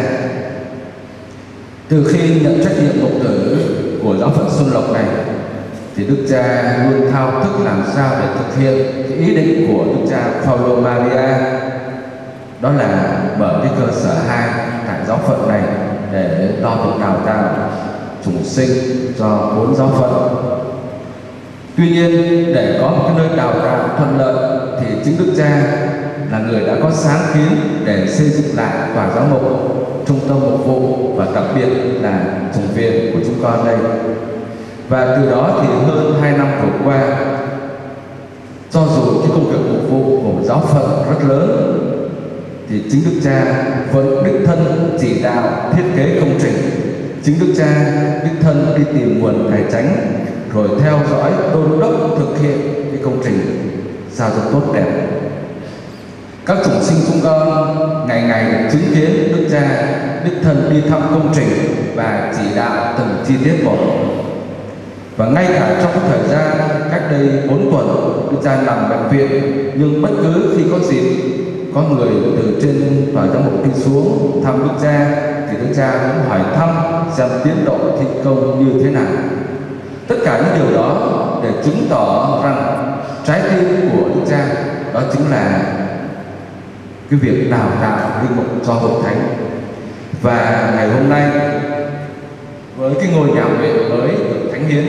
S12: Từ khi nhận trách nhiệm mục tử của giáo phận Xuân Lộc này thì Đức cha luôn thao thức làm sao để thực hiện cái ý định của Đức cha Paulo Maria, đó là mở cái cơ sở 2 tại giáo phận này để lo việc đào tạo chủng sinh cho 4 giáo phận. Tuy nhiên để có một cái nơi đào tạo thuận lợi thì chính Đức cha là người đã có sáng kiến để xây dựng lại tòa giáo mục, trung tâm mục vụ và đặc biệt là chủng viện của chúng con đây. Và từ đó thì hơn 2 năm vừa qua, cho dù cái công việc mục vụ của một giáo phận rất lớn thì chính Đức cha vẫn đích thân chỉ đạo thiết kế công trình, chính Đức cha đích thân đi tìm nguồn tài chánh, rồi theo dõi đôn đốc thực hiện cái công trình sao cho tốt đẹp. Các chủng sinh chúng con ngày ngày chứng kiến Đức cha đích thân đi thăm công trình và chỉ đạo từng chi tiết một. Và ngay cả trong thời gian cách đây 4 tuần Đức cha nằm bệnh viện, nhưng bất cứ khi có dịp có người từ trên tòa giám mục đi xuống thăm Đức cha thì Đức cha cũng hỏi thăm xem tiến độ thi công như thế nào. Tất cả những điều đó để chứng tỏ rằng trái tim của Đức cha đó chính là cái việc đào tạo linh mục cho hội thánh. Và ngày hôm nay với cái ngôi nhà nguyện mới được thánh hiến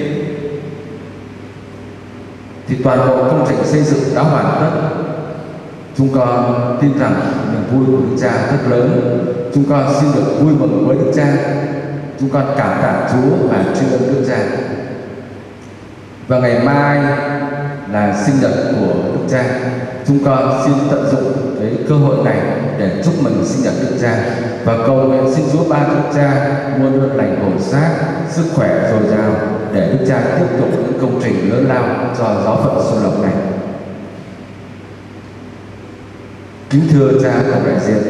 S12: thì toàn bộ công trình xây dựng đã hoàn tất. Chúng con tin rằng niềm vui của Đức cha rất lớn. Chúng con xin được vui mừng với Đức cha. Chúng con cảm tạ Chúa và tri ân Đức cha. Và ngày mai là sinh nhật của Đức cha. Chúng con xin tận dụng cái cơ hội này để chúc mừng sinh nhật Đức cha và cầu nguyện xin Chúa ban Đức cha muôn ơn lành hồn xác, sức khỏe dồi dào để Đức cha tiếp tục những công trình lớn lao cho giáo phận Xuân Lộc này. Kính thưa cha tổng đại diện,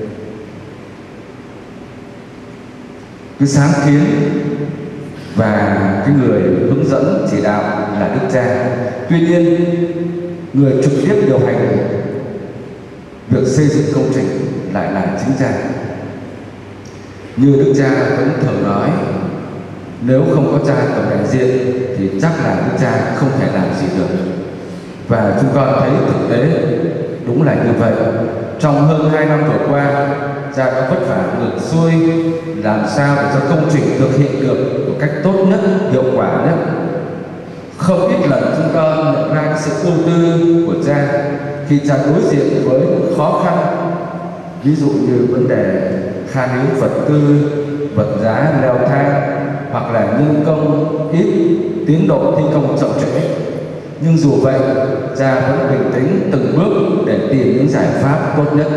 S12: cái sáng kiến và cái người hướng dẫn chỉ đạo là Đức cha. Tuy nhiên người trực tiếp điều hành việc xây dựng công trình lại là chính cha. Như Đức cha vẫn thường nói, nếu không có cha tổng đại diện thì chắc là Đức cha không thể làm gì được. Và chúng con thấy thực tế đúng là như vậy. Trong hơn 2 năm vừa qua, cha đã vất vả ngược xuôi làm sao để cho công trình thực hiện được một cách tốt nhất, hiệu quả nhất. Không ít lần chúng con nhận ra cái sự ưu tư của cha khi cha đối diện với những khó khăn, ví dụ như vấn đề khan hiếm vật tư, vật giá leo thang, hoặc là nhân công ít, tiến độ thi công chậm trễ. Nhưng dù vậy, cha vẫn bình tĩnh từng bước để tìm những giải pháp tốt nhất.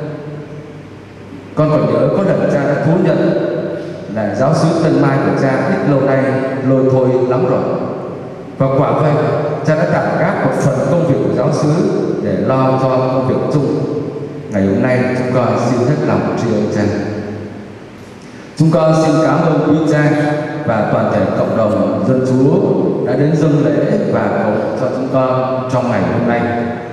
S12: Con còn nhớ có lần cha đã thú nhận là giáo xứ Tân Mai của cha ít lâu nay lôi thôi lắm rồi. Và quả vậy, cha đã tạm gác một phần công việc của giáo xứ để lo cho công việc chung. ngày hôm nay chúng con xin hết lòng tri ân Cha. Chúng con xin cảm ơn quý Cha và toàn thể cộng đồng dân Chúa đã đến dâng lễ và cầu cho chúng con trong ngày hôm nay.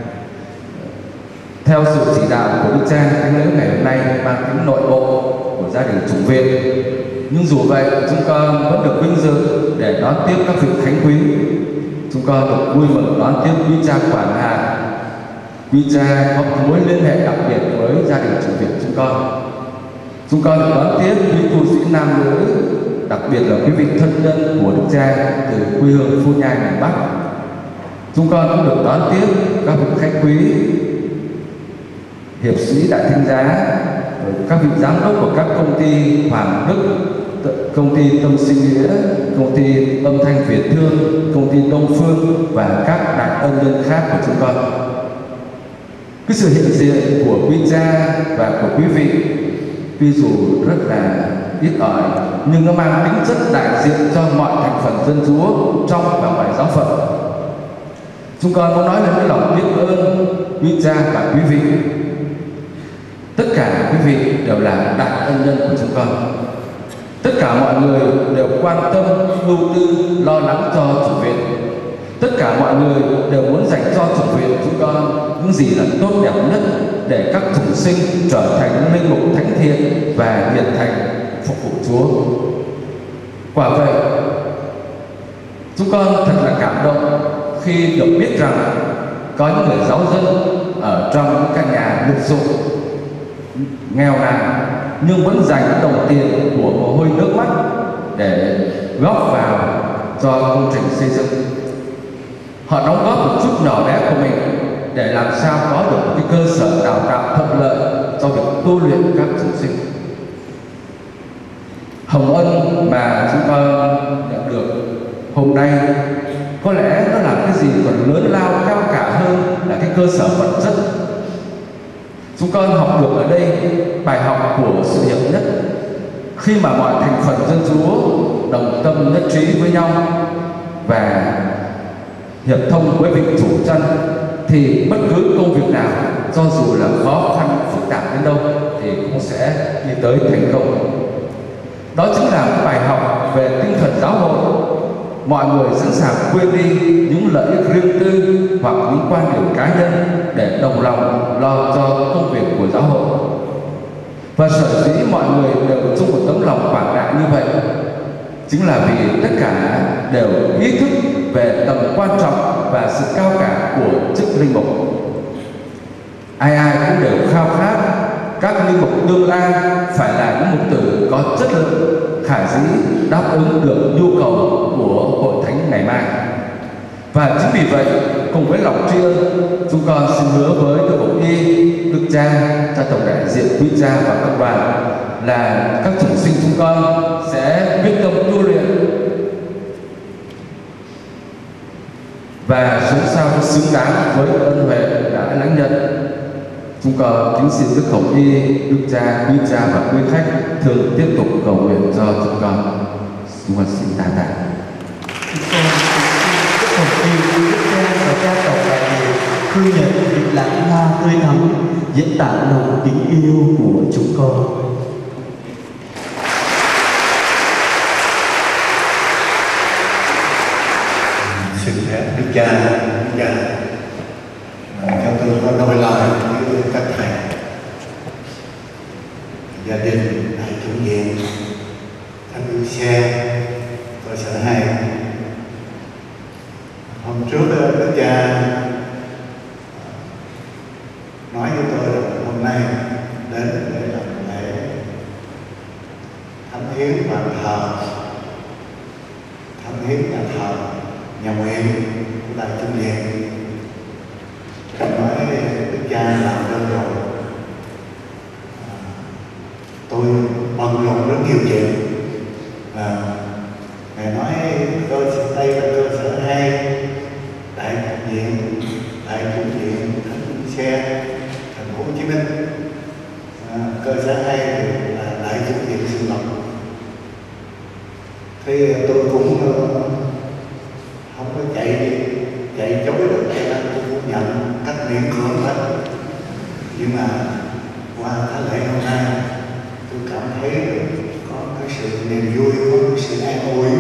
S12: Theo sự chỉ đạo của Đức Cha, thánh lễ ngày hôm nay mang tính nội bộ của gia đình chủng viện. Nhưng dù vậy, chúng con vẫn được vinh dự để đón tiếp các vị thánh quý. Chúng con được vui mừng đón tiếp quý Cha quản hạt. Quý Cha có mối liên hệ đặc biệt với gia đình chủng viện chúng con. Chúng con được đón tiếp quý tu sĩ nam nữ, đặc biệt là quý vị thân nhân của Đức Cha từ quê hương Phú Nhai miền Bắc. Chúng con cũng được đón tiếp các vị khách quý, hiệp sĩ đại thánh giá, các vị giám đốc của các công ty Hoàng Đức, công ty Tâm Sinh Nghĩa, công ty Âm Thanh Việt Thương, công ty Đông Phương và các đại ân nhân khác của chúng con. Cái sự hiện diện của quý Cha và của quý vị tuy dù rất là ít ỏi nhưng nó mang tính chất đại diện cho mọi thành phần dân Chúa trong và ngoài giáo phận. Chúng con muốn nói lên cái lòng biết ơn quý Cha và quý vị. Tất cả quý vị đều là đại ân nhân của chúng con. Tất cả mọi người đều quan tâm, ưu tư, lo lắng cho chủng viện. Tất cả mọi người đều muốn dành cho chủng viện chúng con những gì là tốt đẹp nhất để các chủng sinh trở thành những linh mục thánh thiện và nhiệt thành phục vụ Chúa. Quả vậy, chúng con thật là cảm động khi được biết rằng có những người giáo dân ở trong những căn nhà lụp sụp, nghèo nàn nhưng vẫn dành đồng tiền của mồ hôi nước mắt để góp vào cho công trình xây dựng. Họ đóng góp một chút nhỏ bé của mình để làm sao có được một cái cơ sở đào tạo thuận lợi cho việc tu luyện các chúng sinh. Hồng ân mà chúng con nhận được hôm nay có lẽ nó là cái gì còn lớn lao cao cả hơn là cái cơ sở vật chất. Chúng con học được ở đây bài học của sự hiệp nhất. Khi mà mọi thành phần dân Chúa đồng tâm nhất trí với nhau và hiệp thông với vị chủ chân thì bất cứ công việc nào cho dù là khó khăn phức tạp đến đâu thì cũng sẽ đi tới thành công. Đó chính là một bài học về tinh thần giáo hội. Mọi người sẵn sàng quên đi những lợi ích riêng tư hoặc những quan điểm cá nhân để đồng lòng lo cho công việc của giáo hội. Và sở dĩ mọi người đều chung một tấm lòng quảng đại như vậy chính là vì tất cả đều ý thức về tầm quan trọng và sự cao cả của chức linh mục. Ai ai cũng đều khao khát các linh mục tương lai phải là những mục tử có chất lượng, khả dĩ đáp ứng được nhu cầu của hội thánh ngày mai. Và chính vì vậy, cùng với lòng tri ân, chúng con xin hứa với Đức Hồng Y, Đức Cha, Cha tổng đại diện quý Cha và các đoàn là các chủng sinh chúng con sẽ quyết tâm tu luyện và sống sao cho xứng đáng với ân huệ đã lãnh nhận. Chúng con kính xin Đức Hồng Y, Đức Cha, quý Cha và quý khách thường tiếp tục cầu nguyện cho chúng con. Chúng con xin tạ tạ.
S6: Đức Hồng Y, Đức Cha và Cha tổng đại diện thu nhận những lãng hoa tươi thắm diễn tả lòng kính yêu của chúng con.
S5: Xin phép Đức Cha, cho tôi có đôi lời với các thầy, gia đình, đại chủ nhiệm, thánh yêu xe, cơ sở 2. Hôm trước Đức Cha nói với tôi là hôm nay đến để làm lễ thánh hiến bàn thờ, thánh hiến nhà thờ nhà nguyện của đại chúng viện. Nói Đức Cha làm đơn rồi, tôi bận rộn rất nhiều chuyện. Ngài nói tôi sẽ đây là cơ sở 2, đại viện, đại chủ viện, thánh xe, thành phố Hồ Chí Minh. Cơ sở 2 là đại chủ viện Xuân Lộc. Thế tôi cũng không có chạy chối được, tôi cũng nhận cách miễn cưỡng hết. Nhưng mà niềm vui, có sự an ủi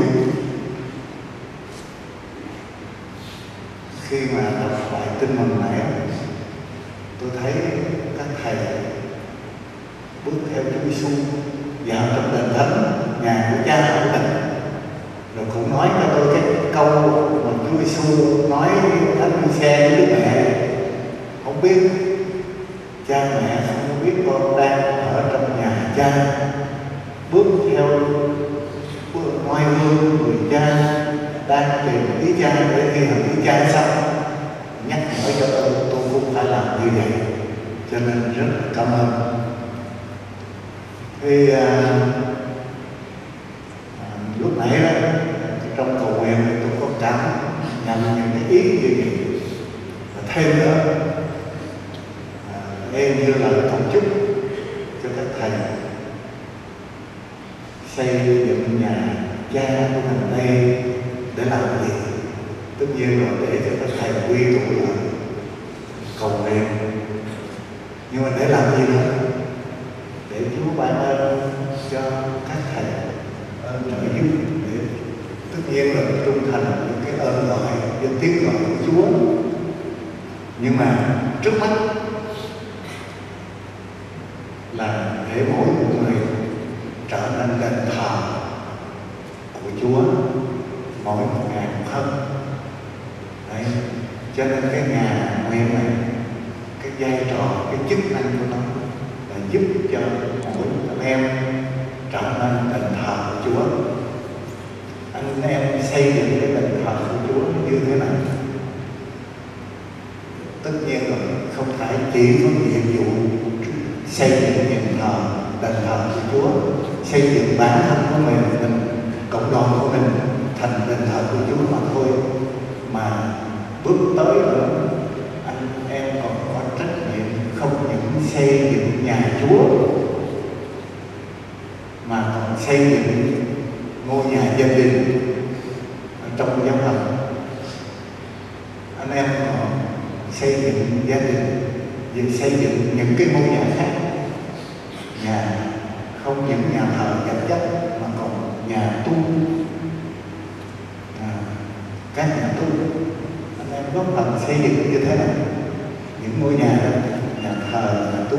S5: khi mà đọc bài tin mừng này. Tôi thấy các thầy bước theo Chúa Giêsu vào trong đền thánh nhà của cha của mình, rồi cũng nói cho tôi cái câu mà Chúa Giêsu nói với Thánh Giuse với Đức Mẹ: không biết cha mẹ không biết con đang ở trong nhà cha, bước theo noi gương người cha, đang tìm ý cha để khi hành ý cha xong nhắc nhở cho tôi cũng phải làm như vậy. Cho nên rất cảm ơn. Thì lúc nãy đó trong cầu nguyện tôi có cảm nhận những cái ý như vậy. Và thêm nữa, em như là cầu chúc cho các thầy xây dựng nhà cha của mình đây để làm gì? Tất nhiên là để cho các thầy quy tụ lại cầu nguyện, nhưng mà để làm gì nữa? Để Chúa ban ơn cho các thầy ơn trợ giúp, để tất nhiên là trung thành những cái ơn gọi, những tiếng gọi của Chúa. Nhưng mà trước mắt là để mỗi người trở nên đền thờ của Chúa mỗi một ngày một hơn. Đấy, cho nên cái nhà nguyện này, cái vai trò, cái chức năng của nó là giúp cho mỗi anh em trở nên đền thờ của Chúa. Anh em xây dựng cái đền thờ của Chúa như thế nào? Tất nhiên là không phải chỉ có nhiệm vụ xây dựng đền thờ của Chúa, xây dựng bản thân của mình, cộng đồng của mình thành đền thờ của Chúa mà thôi, mà bước tới nữa anh em còn có trách nhiệm không những xây dựng nhà Chúa mà còn xây dựng ngôi nhà gia đình ở trong giáo phận. Anh em còn xây dựng gia đình, vì xây dựng những cái ngôi nhà khác, nhà không những nhà thờ vật chất mà còn nhà tu, các nhà tu. Anh em góp phần xây dựng như thế này, những ngôi nhà đó, nhà thờ, nhà tu.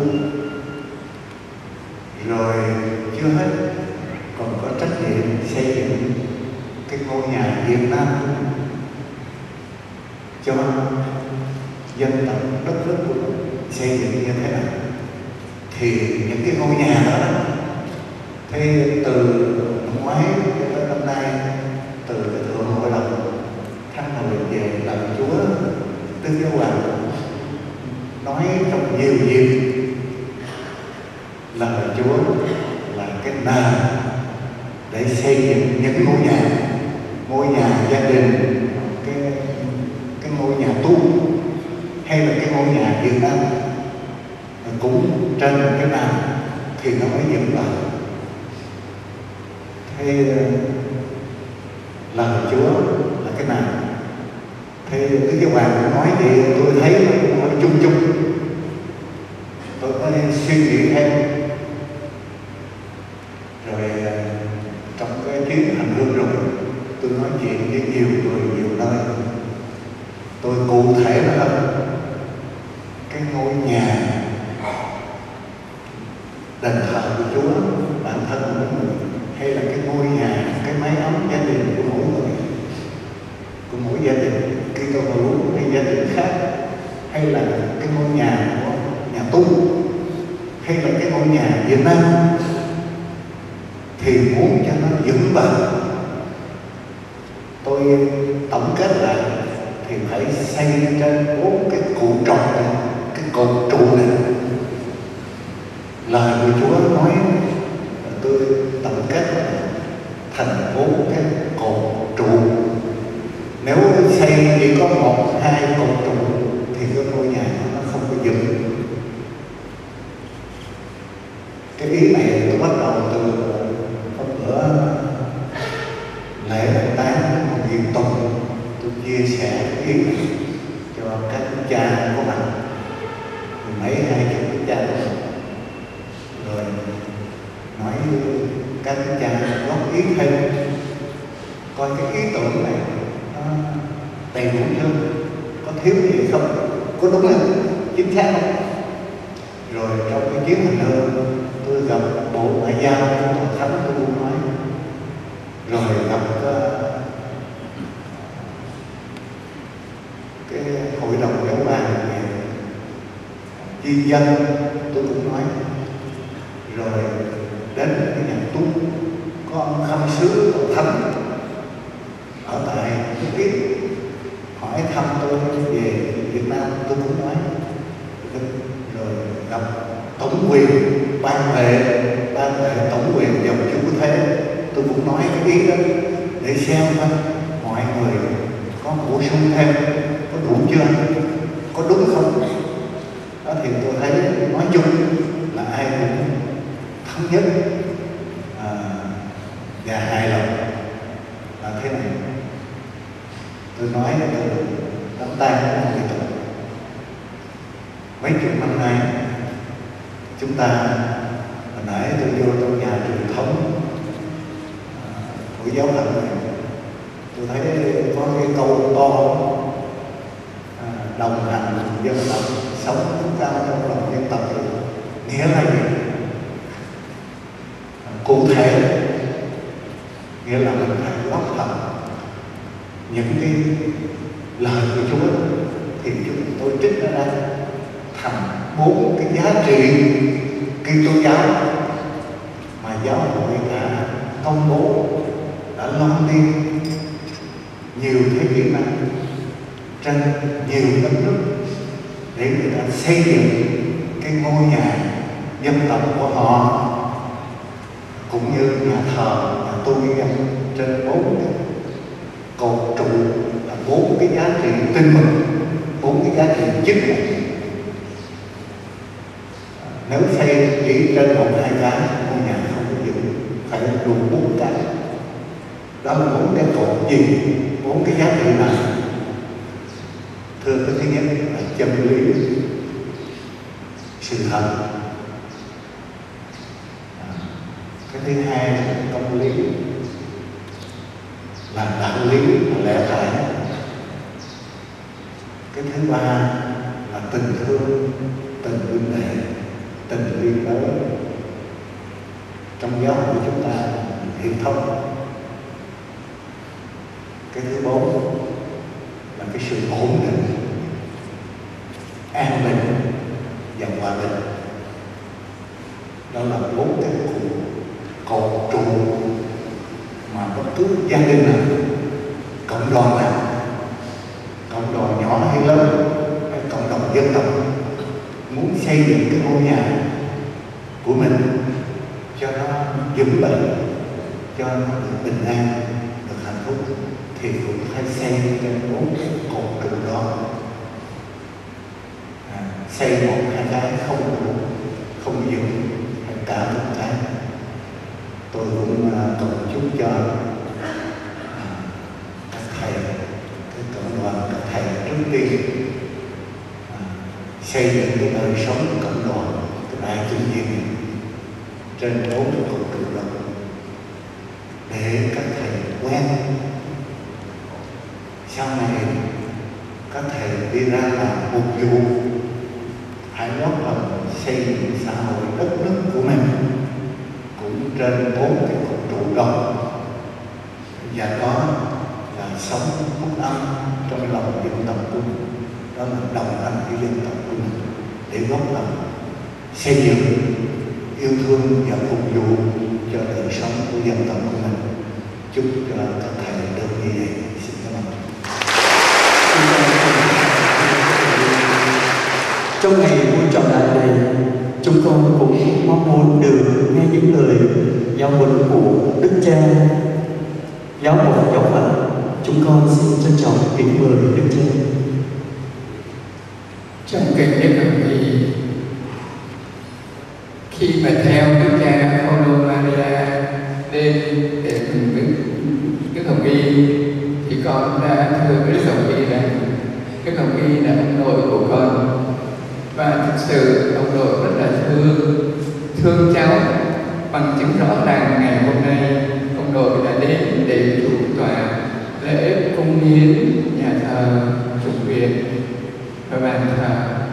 S5: Rồi chưa hết, còn có trách nhiệm xây dựng cái ngôi nhà Việt Nam cho dân tộc đất nước của mình, xây dựng như thế này. Thì những cái ngôi nhà đó, thế từ năm ngoái cho tới năm nay, từ cái thượng hội đồng tháng 10 về làm Chúa, Đức Giáo Hoàng nói trong nhiều dịp là Chúa là cái nền để xây dựng những ngôi nhà gia đình, cái ngôi nhà tu, hay là cái ngôi nhà Việt Nam cũng trên cái nào thì nó mới dựng lại. Thế lời Chúa là cái nào? Thế Đức Giáo Hoàng nói thì tôi thấy nó cũng nói chung chung, tôi có suy nghĩ thêm. Rồi trong cái chuyến hành hương rồi, tôi nói chuyện với nhiều người nhiều nơi, tôi cụ thể là cái ngôi nhà đền thờ của Chúa, bản thân của mỗi người, hay là cái ngôi nhà, cái mái ấm gia đình của mỗi người, của mỗi gia đình Kitô hữu hay gia đình khác, hay là cái ngôi nhà của nhà tu, hay là cái ngôi nhà Việt Nam, thì muốn cho nó vững vàng, tôi tổng kết lại thì phải xây trên 4 cái cột trọng này, cái cột trụ này. Lời của Chúa nói, tôi tổng kết thành 4 cái cột trụ. Nếu xây chỉ có 1, 2 cột trụ thì cái ngôi nhà nó không có vững. Cái ý này tôi bắt đầu từ hôm bữa lễ Đại Táng một Viên Tùng, tôi chia sẻ cái ý này cho các cha của mình, mấy 20 cha của mình, rồi nói
S3: các cha góp ý thêm coi cái ý tưởng này nó đầy đủ chưa, có thiếu gì không, có đúng không, chính xác không. Rồi trong cái chuyến hành hương tôi gặp Bộ Ngoại giao của Tòa Thánh, tôi cũng nói, rồi gặp cái hội đồng giáo bàn về di dân tôi cũng nói, rồi đến cái nhà tu có ông khâm sứ Tòa Thánh ở tại Phú Kiến hỏi thăm tôi về Việt Nam, tôi cũng nói, rồi gặp tổng quyền ban hệ tổng quyền dòng chủ quốc thế, tôi cũng nói cái ý đó để xem mọi người có bổ sung thêm có đủ chưa, có đúng không. Đó thì tôi thấy nói chung là ai cũng thống nhất và hài lòng là thế này. Tôi nói là đám tang của người tội mấy chục năm nay chúng ta, hồi nãy tôi vô trong nhà truyền thống của giáo phận này, tôi thấy có cái câu to đồng hành dân tộc, sống chúng ta trong lòng dân tộc, nghĩa là gì? Cụ thể nghĩa là mình phải góp phần những cái lời của Chúa thì chúng tôi trích ra đây thành 4 cái giá trị Kitô giáo mà giáo hội đã công bố, đã loan tin nhiều thế kỷ nay trên nhiều đất nước để người ta xây dựng cái ngôi nhà dân tộc của họ, cũng như nhà thờ, nhà tu dân trên 4 cái cột trụ, là 4 cái giá trị tinh mừng, 4 cái giá trị chính này. Nếu xây chỉ trên 1-2 cái, ngôi nhà không có vững, phải đủ 4 cái. Đó là 4 cái cột gì, 4 cái giá trị này. Thưa cái thứ nhất là chân lý, sự thật. Cái thứ hai là công lý, là đạo lý, là lẽ phải. Cái thứ ba là tình thương, tình huynh đệ, tình liên đới. Trong giáo hội chúng ta hiệp thông. Cái thứ bốn là cái sự ổn định, an bình và hòa bình. Đó là 4 cái cột trụ mà bất cứ gia đình nào, cộng đoàn nào, cộng đoàn nhỏ hay lớn, hay cộng đồng dân tộc muốn xây dựng cái ngôi nhà của mình cho nó vững bền, cho nó được bình an, được hạnh phúc, thì cũng phải xây trên 4 cột trụ đó. Xây 1-2 cái không đủ, không vững, hay cả 1 cái. Tôi cũng cầu chúc cho các thầy, cái cộng đoàn, các thầy trước tiên xây dựng cái đời sống cộng đoàn, cái đại kinh nghiệm trên 4 cột trụ đó, để các thầy quen. Sau này các thầy đi ra làm phục vụ, hãy góp phần xây dựng xã hội đất nước của mình cũng trên 4 cái cột trụ đó, và đó là sống phúc âm trong lòng dân tộc của mình. Đó là đồng hành với dân tộc của mình để góp phần xây dựng, yêu thương và phục vụ cho đời sống của dân tộc của mình. Chúc cho các thầy được như vậy. Xin cảm ơn.
S6: Trong ngày vui trọng đại này, chúng con cũng mong muốn được nghe những lời giáo huấn của Đức Cha Giáo mục giáo phận. Chúng con xin trân trọng kính mời Đức Cha.
S10: Trong kinh Đức Hồng Y, khi mà theo Đức Cha Phaolô Maria lên để mừng Đức Hồng Y, thì con đã thưa với Đức Hồng Y rằng Đức Hồng Y là ông nội của con, và thực sự ông nội rất là thương cháu, bằng chứng rõ ràng ngày hôm nay ông đội đã đến để chủ tọa lễ cung hiến nhà thờ Trùng Viện và bàn thờ.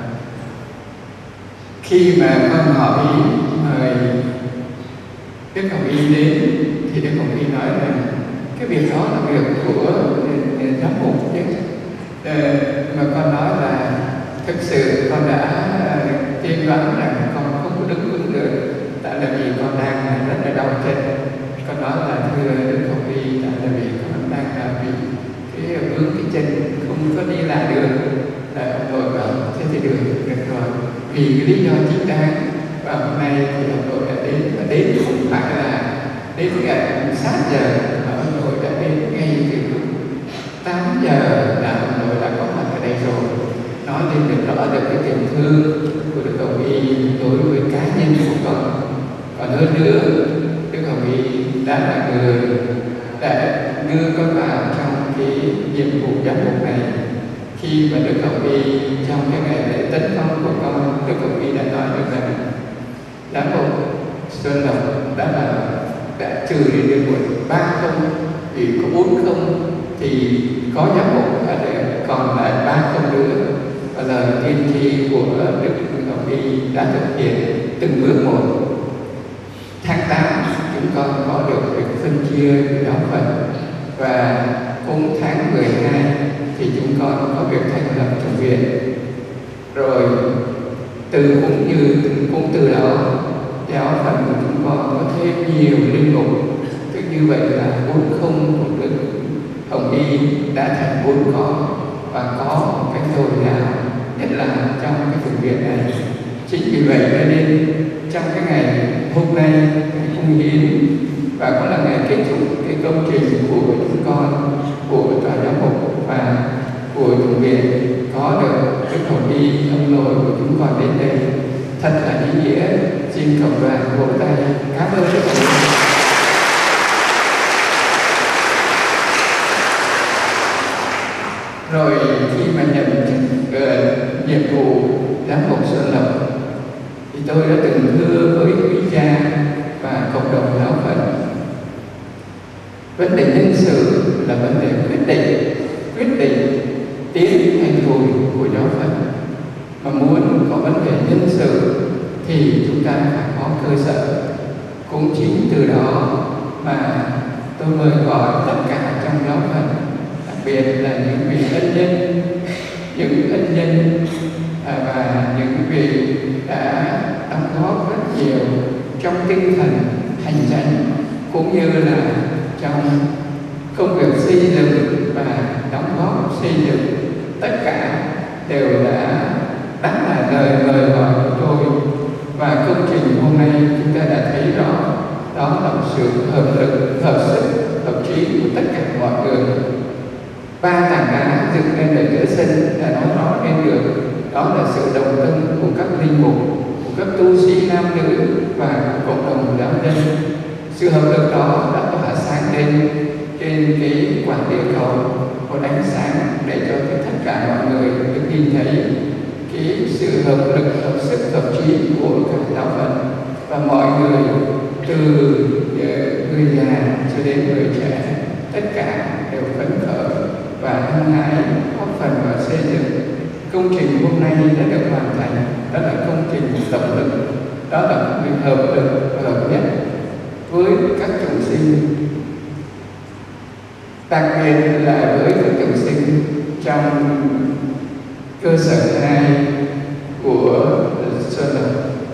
S10: Khi mà con hỏi mời Đức Hồng Y đến thì Đức Hồng Y nói rằng cái việc đó là việc của giám mục chứ. Mà con nói là thực sự con đã tiên đoán rằng con không có đứng vững được, tại là vì con đang rất là đau chân. Con nói là thưa Đức Hồng Y, tại là vì con đang bị cái vướng cái chân không có đi lại được. Là ông nội bảo thế thì được rồi, vì cái lý do chính đáng. Và hôm nay thì ông nội đã đến, và đến không phải là đến ngày sát giờ, mà ông nội đã đến ngay từ lúc 8 giờ là ông nội đã có mặt ở đây rồi. Nói lên được rõ được cái tình thương của Đức Hồng Y đối với cá nhân của con. Còn hơn nữa, Đức Hồng Y đã là người đã đưa con vào trong cái nhiệm vụ giám mục này. Khi mà Đức Hồng Y trong cái ngày lễ tấn phong của con, Đức Hồng Y đã nói được rằng giám mục Xuân Lộc đã trừ đi được 3 không, vì có 4 không thì có giám mục ở đây còn lại 3 không nữa. Và lời tiên tri của Đức Hồng Y đã thực hiện từng bước một. Tháng 8 chúng con có được việc phân chia giáo phận, và cũng tháng 12 thì chúng con có việc thành lập Trùng Viện. Rồi cũng từ đó giáo phận của chúng con có thêm nhiều linh mục. Tức như vậy là 4 không của Đức Hồng Y đã thành 4 có, và có một cái dồi dào, nhất là trong cái Trùng Viện này. Chính vì vậy nên trong cái ngày hôm nay cung hiến và cũng là ngày kết thúc cái công trình của chúng con, của tòa giám mục và của Trùng Viện, có được Đức Hồng Y ông nội của chúng con đến đây thật là ý nghĩa. Xin cộng đoàn vỗ tay cảm ơn Đức Hồng Y. Rồi khi mà nhận nhiệm vụ giám mục Xuân Lộc thì tôi đã từng thưa với quý cha và cộng đồng giáo phận, vấn đề nhân sự là vấn đề quyết định tiến hay lùi của giáo phận. Mà muốn có vấn đề nhân sự thì chúng ta phải có cơ sở. Cũng chính từ đó mà tôi mời gọi tất cả trong giáo phận, đặc biệt là những vị ân nhân và những vị đã đóng góp rất nhiều trong tinh thần hành chánh, cũng như là trong công việc xây dựng và đóng góp xây dựng, tất cả đều đã đáp lại lời mời gọi của tôi. Và công trình hôm nay chúng ta đã thấy rõ, đó là sự hợp lực, hợp sức, hợp trí của tất cả mọi người. 3 tảng đá dựng lên ở giữa sân đã nói rõ lên được, đó là sự đồng tâm của các linh mục, của các tu sĩ nam nữ và của cộng đồng giáo dân. Sự hợp lực đó đã tỏa sáng lên trên cái quả địa cầu, có ánh sáng để cho tất cả mọi người được nhìn thấy cái sự hợp lực, hợp sức, hợp trí của các giáo phận. Và mọi người từ người già cho đến người trẻ, tất cả đều phấn khởi và hăng hái góp phần vào xây dựng. Công trình hôm nay đã được hoàn thành, đó là công trình tổng lực, đó là việc hợp lực và hợp nhất với các chúng sinh, đặc biệt là với các chúng sinh trong cơ sở 2 của Xuân Lộc.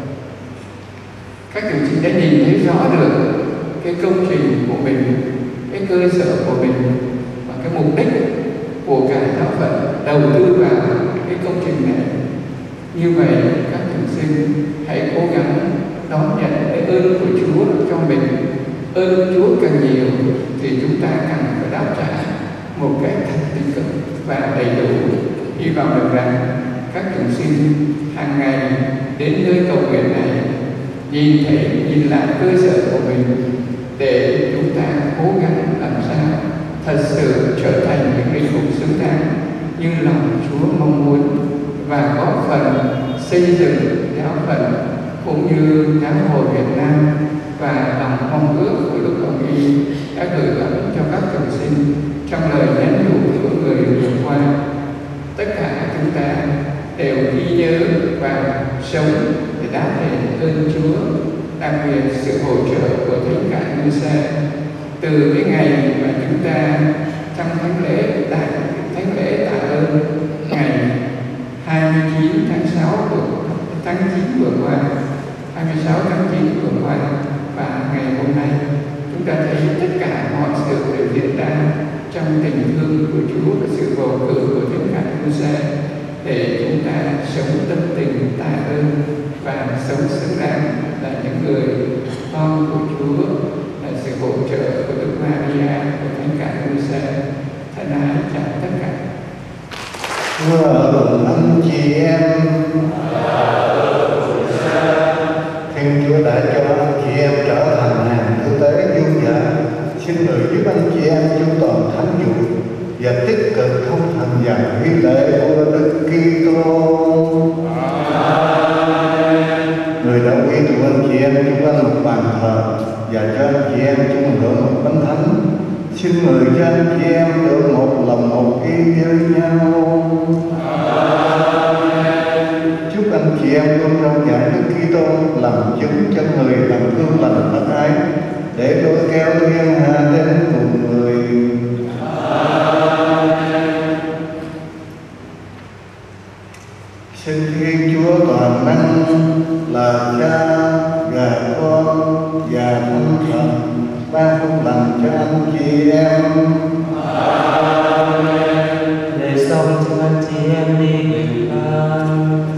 S10: Các chúng sinh đã nhìn thấy rõ được cái công trình của mình, cái cơ sở của mình và cái mục đích của cả giáo phận đầu tư vào cái công trình này. Như vậy các chúng sinh hãy cố gắng đón nhận cái ơn của Chúa cho mình. Ơn Chúa càng nhiều thì chúng ta càng phải đáp trả một cách thật tích cực và đầy đủ. Hy vọng được rằng các chúng sinh hàng ngày đến nơi cầu nguyện này nhìn lại cơ sở của mình, để chúng ta cố gắng làm sao thật sự trở thành những linh mục xứng đáng như lòng Chúa mong muốn, và góp phần xây dựng giáo phận cũng như giáo hội Việt Nam và lòng mong ước của lúc ông y đã gửi gắm cho các cầu sinh trong lời nhắn nhủ của người vừa qua. Tất cả chúng ta đều ghi nhớ và sống để đáp đền ơn Chúa, đặc biệt sự hỗ trợ của Thánh Cả Ngư Xe từ cái ngày mà chúng ta trong thánh lễ tạ ơn ngày 29 tháng 6 tháng 9 vừa qua, 26 tháng 9 vừa qua và ngày hôm nay, chúng ta thấy tất cả mọi sự đều diễn ra trong tình thương của Chúa và sự bầu cử của Thánh Cả Ngư Xe để chúng ta sống tâm tình tạ ơn và sống xứng đáng là những người con của Chúa, là sự hỗ trợ của Đức Maria của Thánh Cả Ngư Xe. Thân ái chào tất cả.
S5: Thưa cùng anh chị em, Thiên Chúa đã cho anh chị em trở thành hàng tư tế vui vẻ. Xin người giúp anh chị em chu toàn thánh dụ và tích cực thông hành vào nghi lễ của Đức Kitô. Người đã quy tụ anh chị em chung quanh một bàn thờ và cho anh chị em chung hưởng một bánh thánh. Xin người cho anh chị em được một lòng một ý với nhau. Chúc anh chị em luôn trong giải Đức Kitô làm chứng cho người làm gương lành thân ái để lôi kéo thiên hạ đến cùng người. Xin Thiên Chúa toàn năng là Cha và Con và Thánh Thần ban phúc lành cho anh chị em.
S11: Để xong cho anh chị em đi bình an.